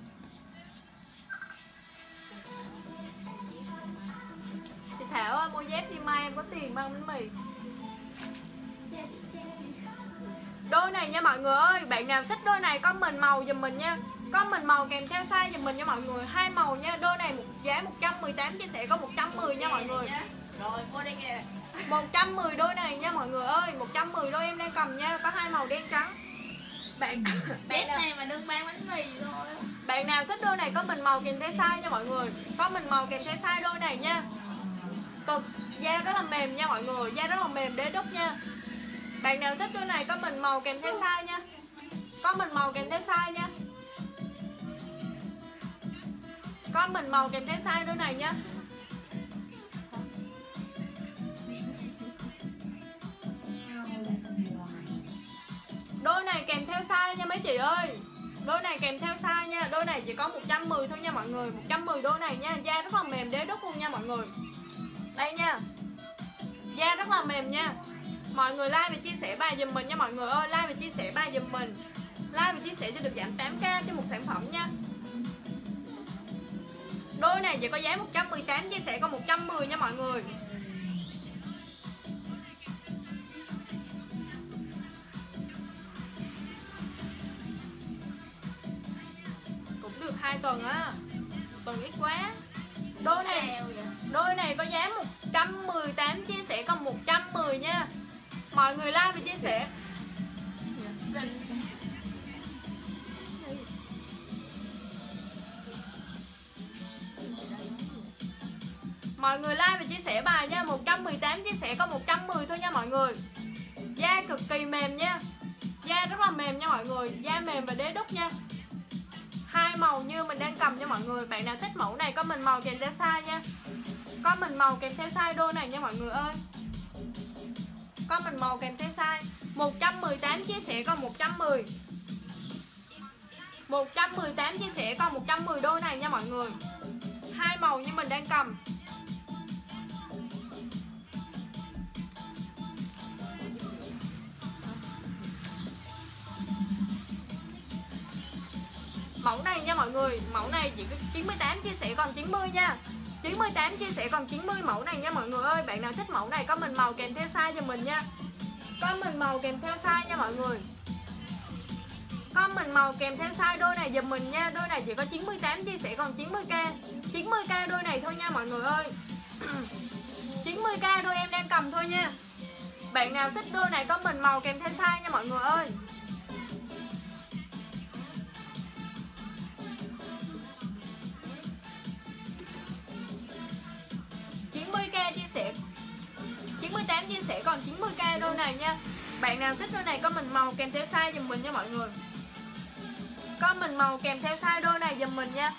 Chị Thảo ơi, mua dép đi mai em có tiền mang bánh mì. Đôi này nha mọi người ơi. Bạn nào thích đôi này comment màu giùm mình nha. Comment màu kèm theo size giùm mình nha mọi người. Hai màu nha. Đôi này một giá một trăm mười tám, chia sẻ có một trăm mười nha mọi người.
Rồi cô đây kìa.
một trăm mười đôi này nha mọi người ơi. một trăm mười đôi em đang cầm nha. Có hai màu đen trắng. Bạn
Dép này mà đừng bán bánh mì thôi.
Bạn nào thích đôi này comment màu kèm theo size nha mọi người. Comment màu kèm theo size đôi này nha. Cực, da rất là mềm nha mọi người. Da rất là mềm, đế đúc nha. Bạn nào thích đôi này comment màu kèm theo size nha. Comment màu kèm theo size nha. Comment màu kèm theo size đôi này nha. Đôi này kèm theo size nha mấy chị ơi. Đôi này kèm theo size nha. Đôi này chỉ có một trăm mười thôi nha mọi người. một trăm mười đôi này nha. Da rất là mềm, đế đúc luôn nha mọi người. Đây nha. Da rất là mềm nha. Mọi người like và chia sẻ bài giùm mình nha mọi người ơi. Like và chia sẻ bài giùm mình. Like và chia sẻ cho được giảm tám k cho một sản phẩm nha. Đôi này chỉ có giá một trăm mười tám, chia sẻ còn một trăm mười nha mọi người. Cũng được hai tuần á. Tuần ít quá. Đôi này Đôi này có giá một trăm mười tám, chia sẻ còn một trăm mười nha. Mọi người like và chia sẻ. Mọi người like và chia sẻ bài nha. một trăm mười tám, chia sẻ còn một trăm mười thôi nha mọi người. Da cực kỳ mềm nha. Da rất là mềm nha mọi người. Da mềm và đế đúc nha. Hai màu như mình đang cầm nha mọi người. Bạn nào thích mẫu này có mình màu kèm theo size nha. Có mình màu kèm theo size đôi này nha mọi người ơi. Có mình màu kèm theo size. một trăm mười tám, chia sẻ còn một trăm mười. một trăm mười tám, chia sẻ còn một trăm mười đôi này nha mọi người. Hai màu như mình đang cầm. Mẫu này nha mọi người. Mẫu này chỉ có chín mươi tám, chia sẻ còn chín mươi nha. chín mươi tám, chia sẻ còn chín mươi mẫu này nha mọi người ơi. Bạn nào thích mẫu này có mình màu kèm theo size cho mình nha. Có mình màu kèm theo size nha mọi người. Có mình màu kèm theo size đôi này giùm mình nha. Đôi này chỉ có chín mươi tám, chia sẻ còn chín mươi k. chín mươi k đôi này thôi nha mọi người ơi. chín mươi k đôi em đang cầm thôi nha. Bạn nào thích đôi này comment màu kèm theo size nha mọi người ơi. chín mươi k chia sẻ, chín mươi tám chia sẻ còn chín mươi k đôi này nha. Bạn nào thích đôi này comment màu kèm theo size giùm mình nha mọi người. Comment màu kèm theo size đôi này giùm mình nha.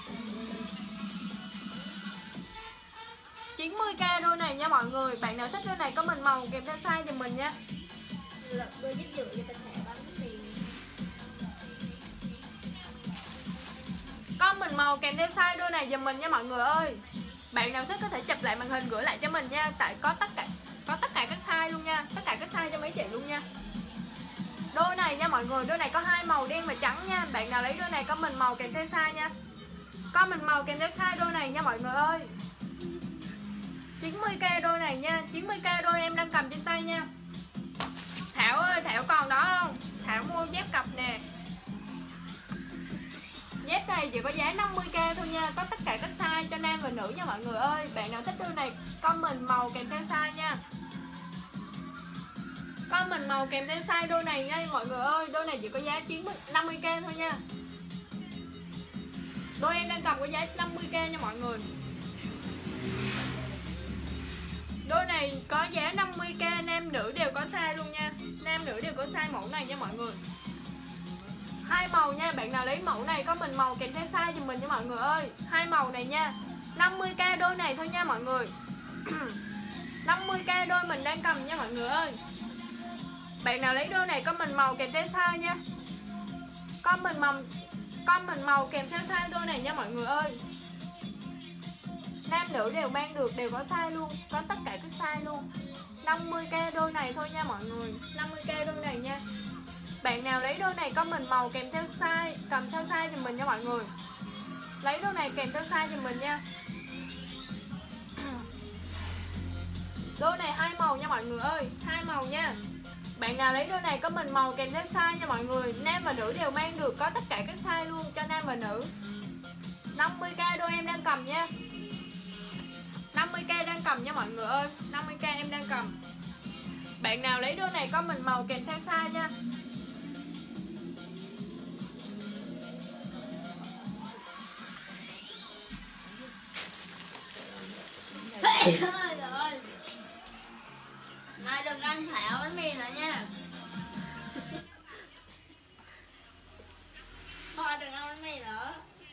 chín mươi k đôi này nha mọi người. Bạn nào thích đôi này comment màu kèm theo size giùm mình nha.
Lật đôi giúp dựa cho tình hệ bánh thì
comment màu kèm theo size đôi này giùm mình nha mọi người ơi. Bạn nào thích có thể chụp lại màn hình gửi lại cho mình nha. Tại có tất cả có tất cả các size luôn nha. Tất cả các size cho mấy chị luôn nha. Đôi này nha mọi người, đôi này có hai màu đen và trắng nha. Bạn nào lấy đôi này comment màu kèm theo size nha. Comment màu kèm theo size đôi này nha mọi người ơi. chín mươi k đôi này nha. chín mươi k đôi em đang cầm trên tay nha. Thảo ơi, Thảo còn đó không? Thảo mua dép cặp nè. Dép này chỉ có giá năm mươi k thôi nha. Có tất cả các size cho nam và nữ nha mọi người ơi. Bạn nào thích đôi này comment màu kèm theo size nha. Comment màu kèm theo size đôi này nha mọi người ơi. Đôi này chỉ có giá chín mươi, năm mươi k thôi nha. Đôi em đang cầm có giá năm mươi k nha mọi người. Đôi này có giá năm mươi k, nam nữ đều có size luôn nha. Nam nữ đều có size mẫu này nha mọi người. Hai màu nha, bạn nào lấy mẫu này có mình màu kèm theo size giùm mình nha mọi người ơi. Hai màu này nha. năm mươi k đôi này thôi nha mọi người. năm mươi k đôi mình đang cầm nha mọi người ơi. Bạn nào lấy đôi này có mình màu kèm theo size nha. Con mình màu con mình màu kèm theo size đôi này nha mọi người ơi. Nam nữ đều mang được, đều có size luôn, có tất cả các size luôn. năm mươi k đôi này thôi nha mọi người. năm mươi k đôi này nha. Bạn nào lấy đôi này có mình màu kèm theo size, cầm theo size giùm mình nha mọi người. Lấy đôi này kèm theo size giùm mình nha. Đôi này hai màu nha mọi người ơi, hai màu nha. Bạn nào lấy đôi này có mình màu kèm theo size nha mọi người. Nam và nữ đều mang được, có tất cả các size luôn cho nam và nữ. năm mươi k đôi em đang cầm nha. năm mươi k đang cầm nha mọi người ơi. năm mươi k em đang cầm. Bạn nào lấy đôi này có mình màu kèm theo size nha.
Trời ơi. Mai đừng ăn Thảo bánh mì nữa nha. Thôi đừng ăn bánh mì nữa.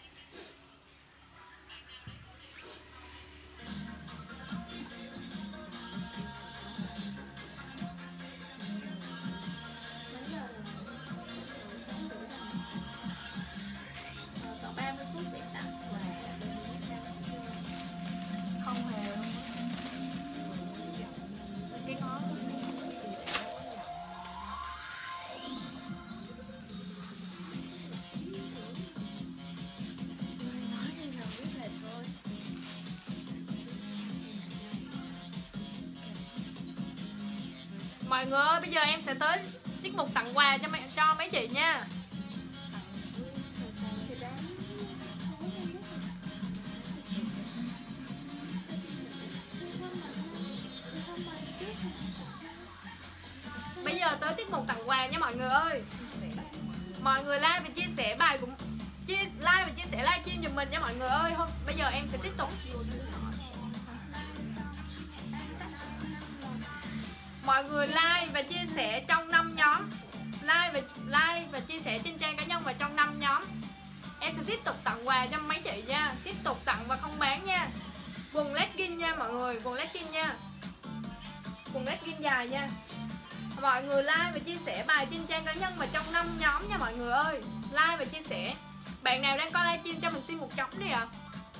Còn ba mươi phút để tặng quà.
Không hề luôn. Cái ngó mọi người ơi, bây giờ em sẽ tới tiết mục tặng quà cho mấy, cho mấy chị nha. Bây giờ tới tiết mục tặng quà nha mọi người ơi. Mọi người like và chia sẻ bài cũng chia like và chia sẻ livestream giùm mình nha mọi người ơi. Hôm bây giờ em sẽ tiếp tục. Mọi người like và chia sẻ trong năm nhóm. Like và like và chia sẻ trên trang cá nhân và trong năm nhóm. Em sẽ tiếp tục tặng quà cho mấy chị nha. Tiếp tục tặng và không bán nha. Quần legging nha mọi người, quần legging nha. Quần legging dài nha. Mọi người like và chia sẻ bài trên trang cá nhân và trong năm nhóm nha mọi người ơi. Like và chia sẻ. Bạn nào đang coi livestream cho mình xin một trống đi ạ. À.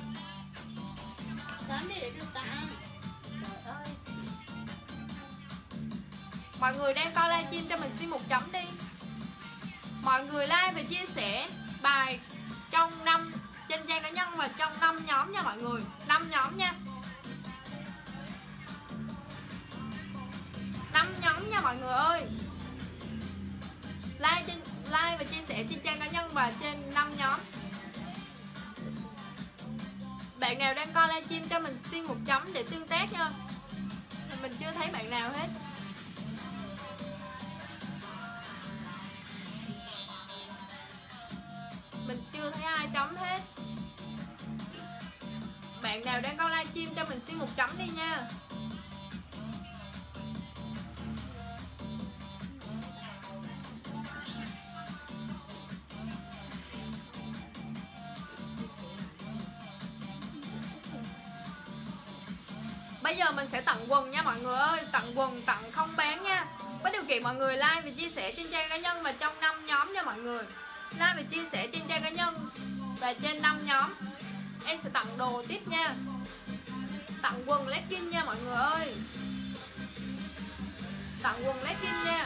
Đến đi để được tặng. Trời ơi.
Mọi người đang coi livestream cho mình xin một chấm đi. Mọi người like và chia sẻ bài trong năm trên trang cá nhân và trong năm nhóm nha mọi người. năm nhóm nha. năm nhóm nha mọi người ơi. Like trên like và chia sẻ trên trang cá nhân và trên năm nhóm. Bạn nào đang coi livestream cho mình xin một chấm để tương tác nha. Mình chưa thấy bạn nào hết. chưa thấy ai chấm hết. Bạn nào đang coi livestream cho mình xin một chấm đi nha. Bây giờ mình sẽ tặng quần nha mọi người ơi. Tặng quần, tặng không bán nha. Có điều kiện mọi người like và chia sẻ trên trang cá nhân và trong năm nhóm nha mọi người. Like và chia sẻ trên trang cá nhân và trên năm nhóm. Em sẽ tặng đồ tiếp nha. Tặng quần legging nha mọi người ơi. Tặng quần legging nha.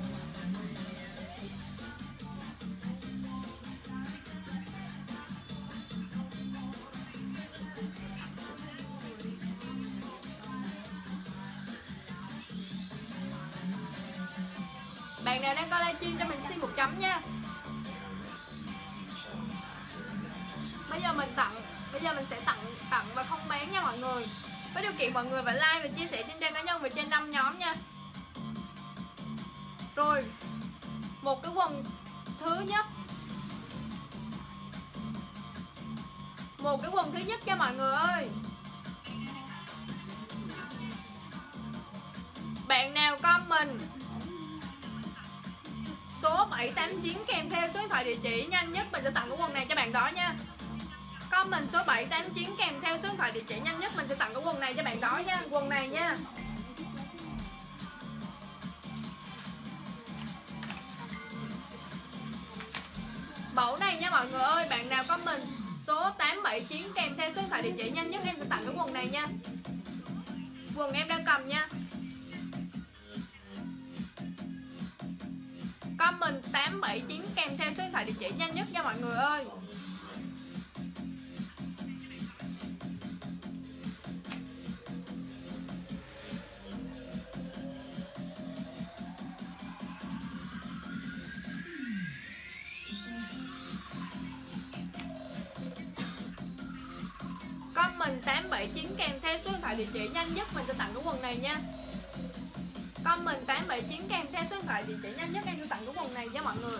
Bạn nào đang coi livestream cho mình xin một chấm nha. Bây giờ mình tặng, bây giờ mình sẽ tặng tặng và không bán nha mọi người. Có điều kiện mọi người phải like và chia sẻ trên trang cá nhân và trên năm nhóm nha. Rồi, một cái quần thứ nhất. Một cái quần thứ nhất cho mọi người ơi. Bạn nào comment số bảy tám chín kèm theo số điện thoại địa chỉ nhanh nhất mình sẽ tặng cái quần này cho bạn đó nha. Comment số bảy tám chín kèm theo số điện thoại địa chỉ nhanh nhất mình sẽ tặng cái quần này cho bạn đó nha. Quần này nha. Mẫu này nha mọi người ơi. Bạn nào comment số tám bảy chín kèm theo số điện thoại địa chỉ nhanh nhất em sẽ tặng cái quần này nha. Quần em đang cầm nha. Comment tám bảy chín kèm theo số điện thoại địa chỉ nhanh nhất nha mọi người ơi. Comment tám bảy chín kèm theo số điện thoại địa chỉ nhanh nhất mình sẽ tặng cái quần này nha. Comment tám bảy chín kèm theo số điện thoại địa chỉ nhanh nhất em sẽ tặng cái quần này cho mọi người.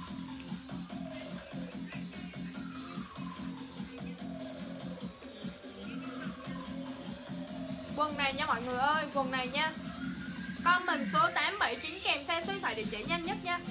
Quần này nha mọi người ơi, quần này nha. Comment số tám bảy chín kèm theo số điện thoại địa chỉ nhanh nhất nha.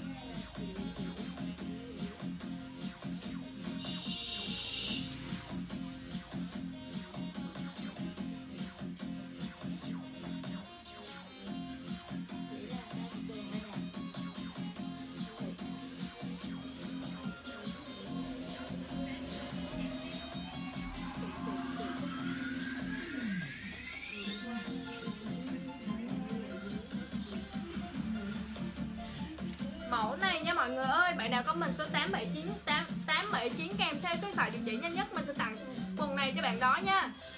Mẫu này nha mọi người ơi. Bạn nào có mình số tám bảy chín tám bảy chín kèm theo số điện thoại địa chỉ nhanh nhất mình sẽ tặng quần này cho bạn đó nha.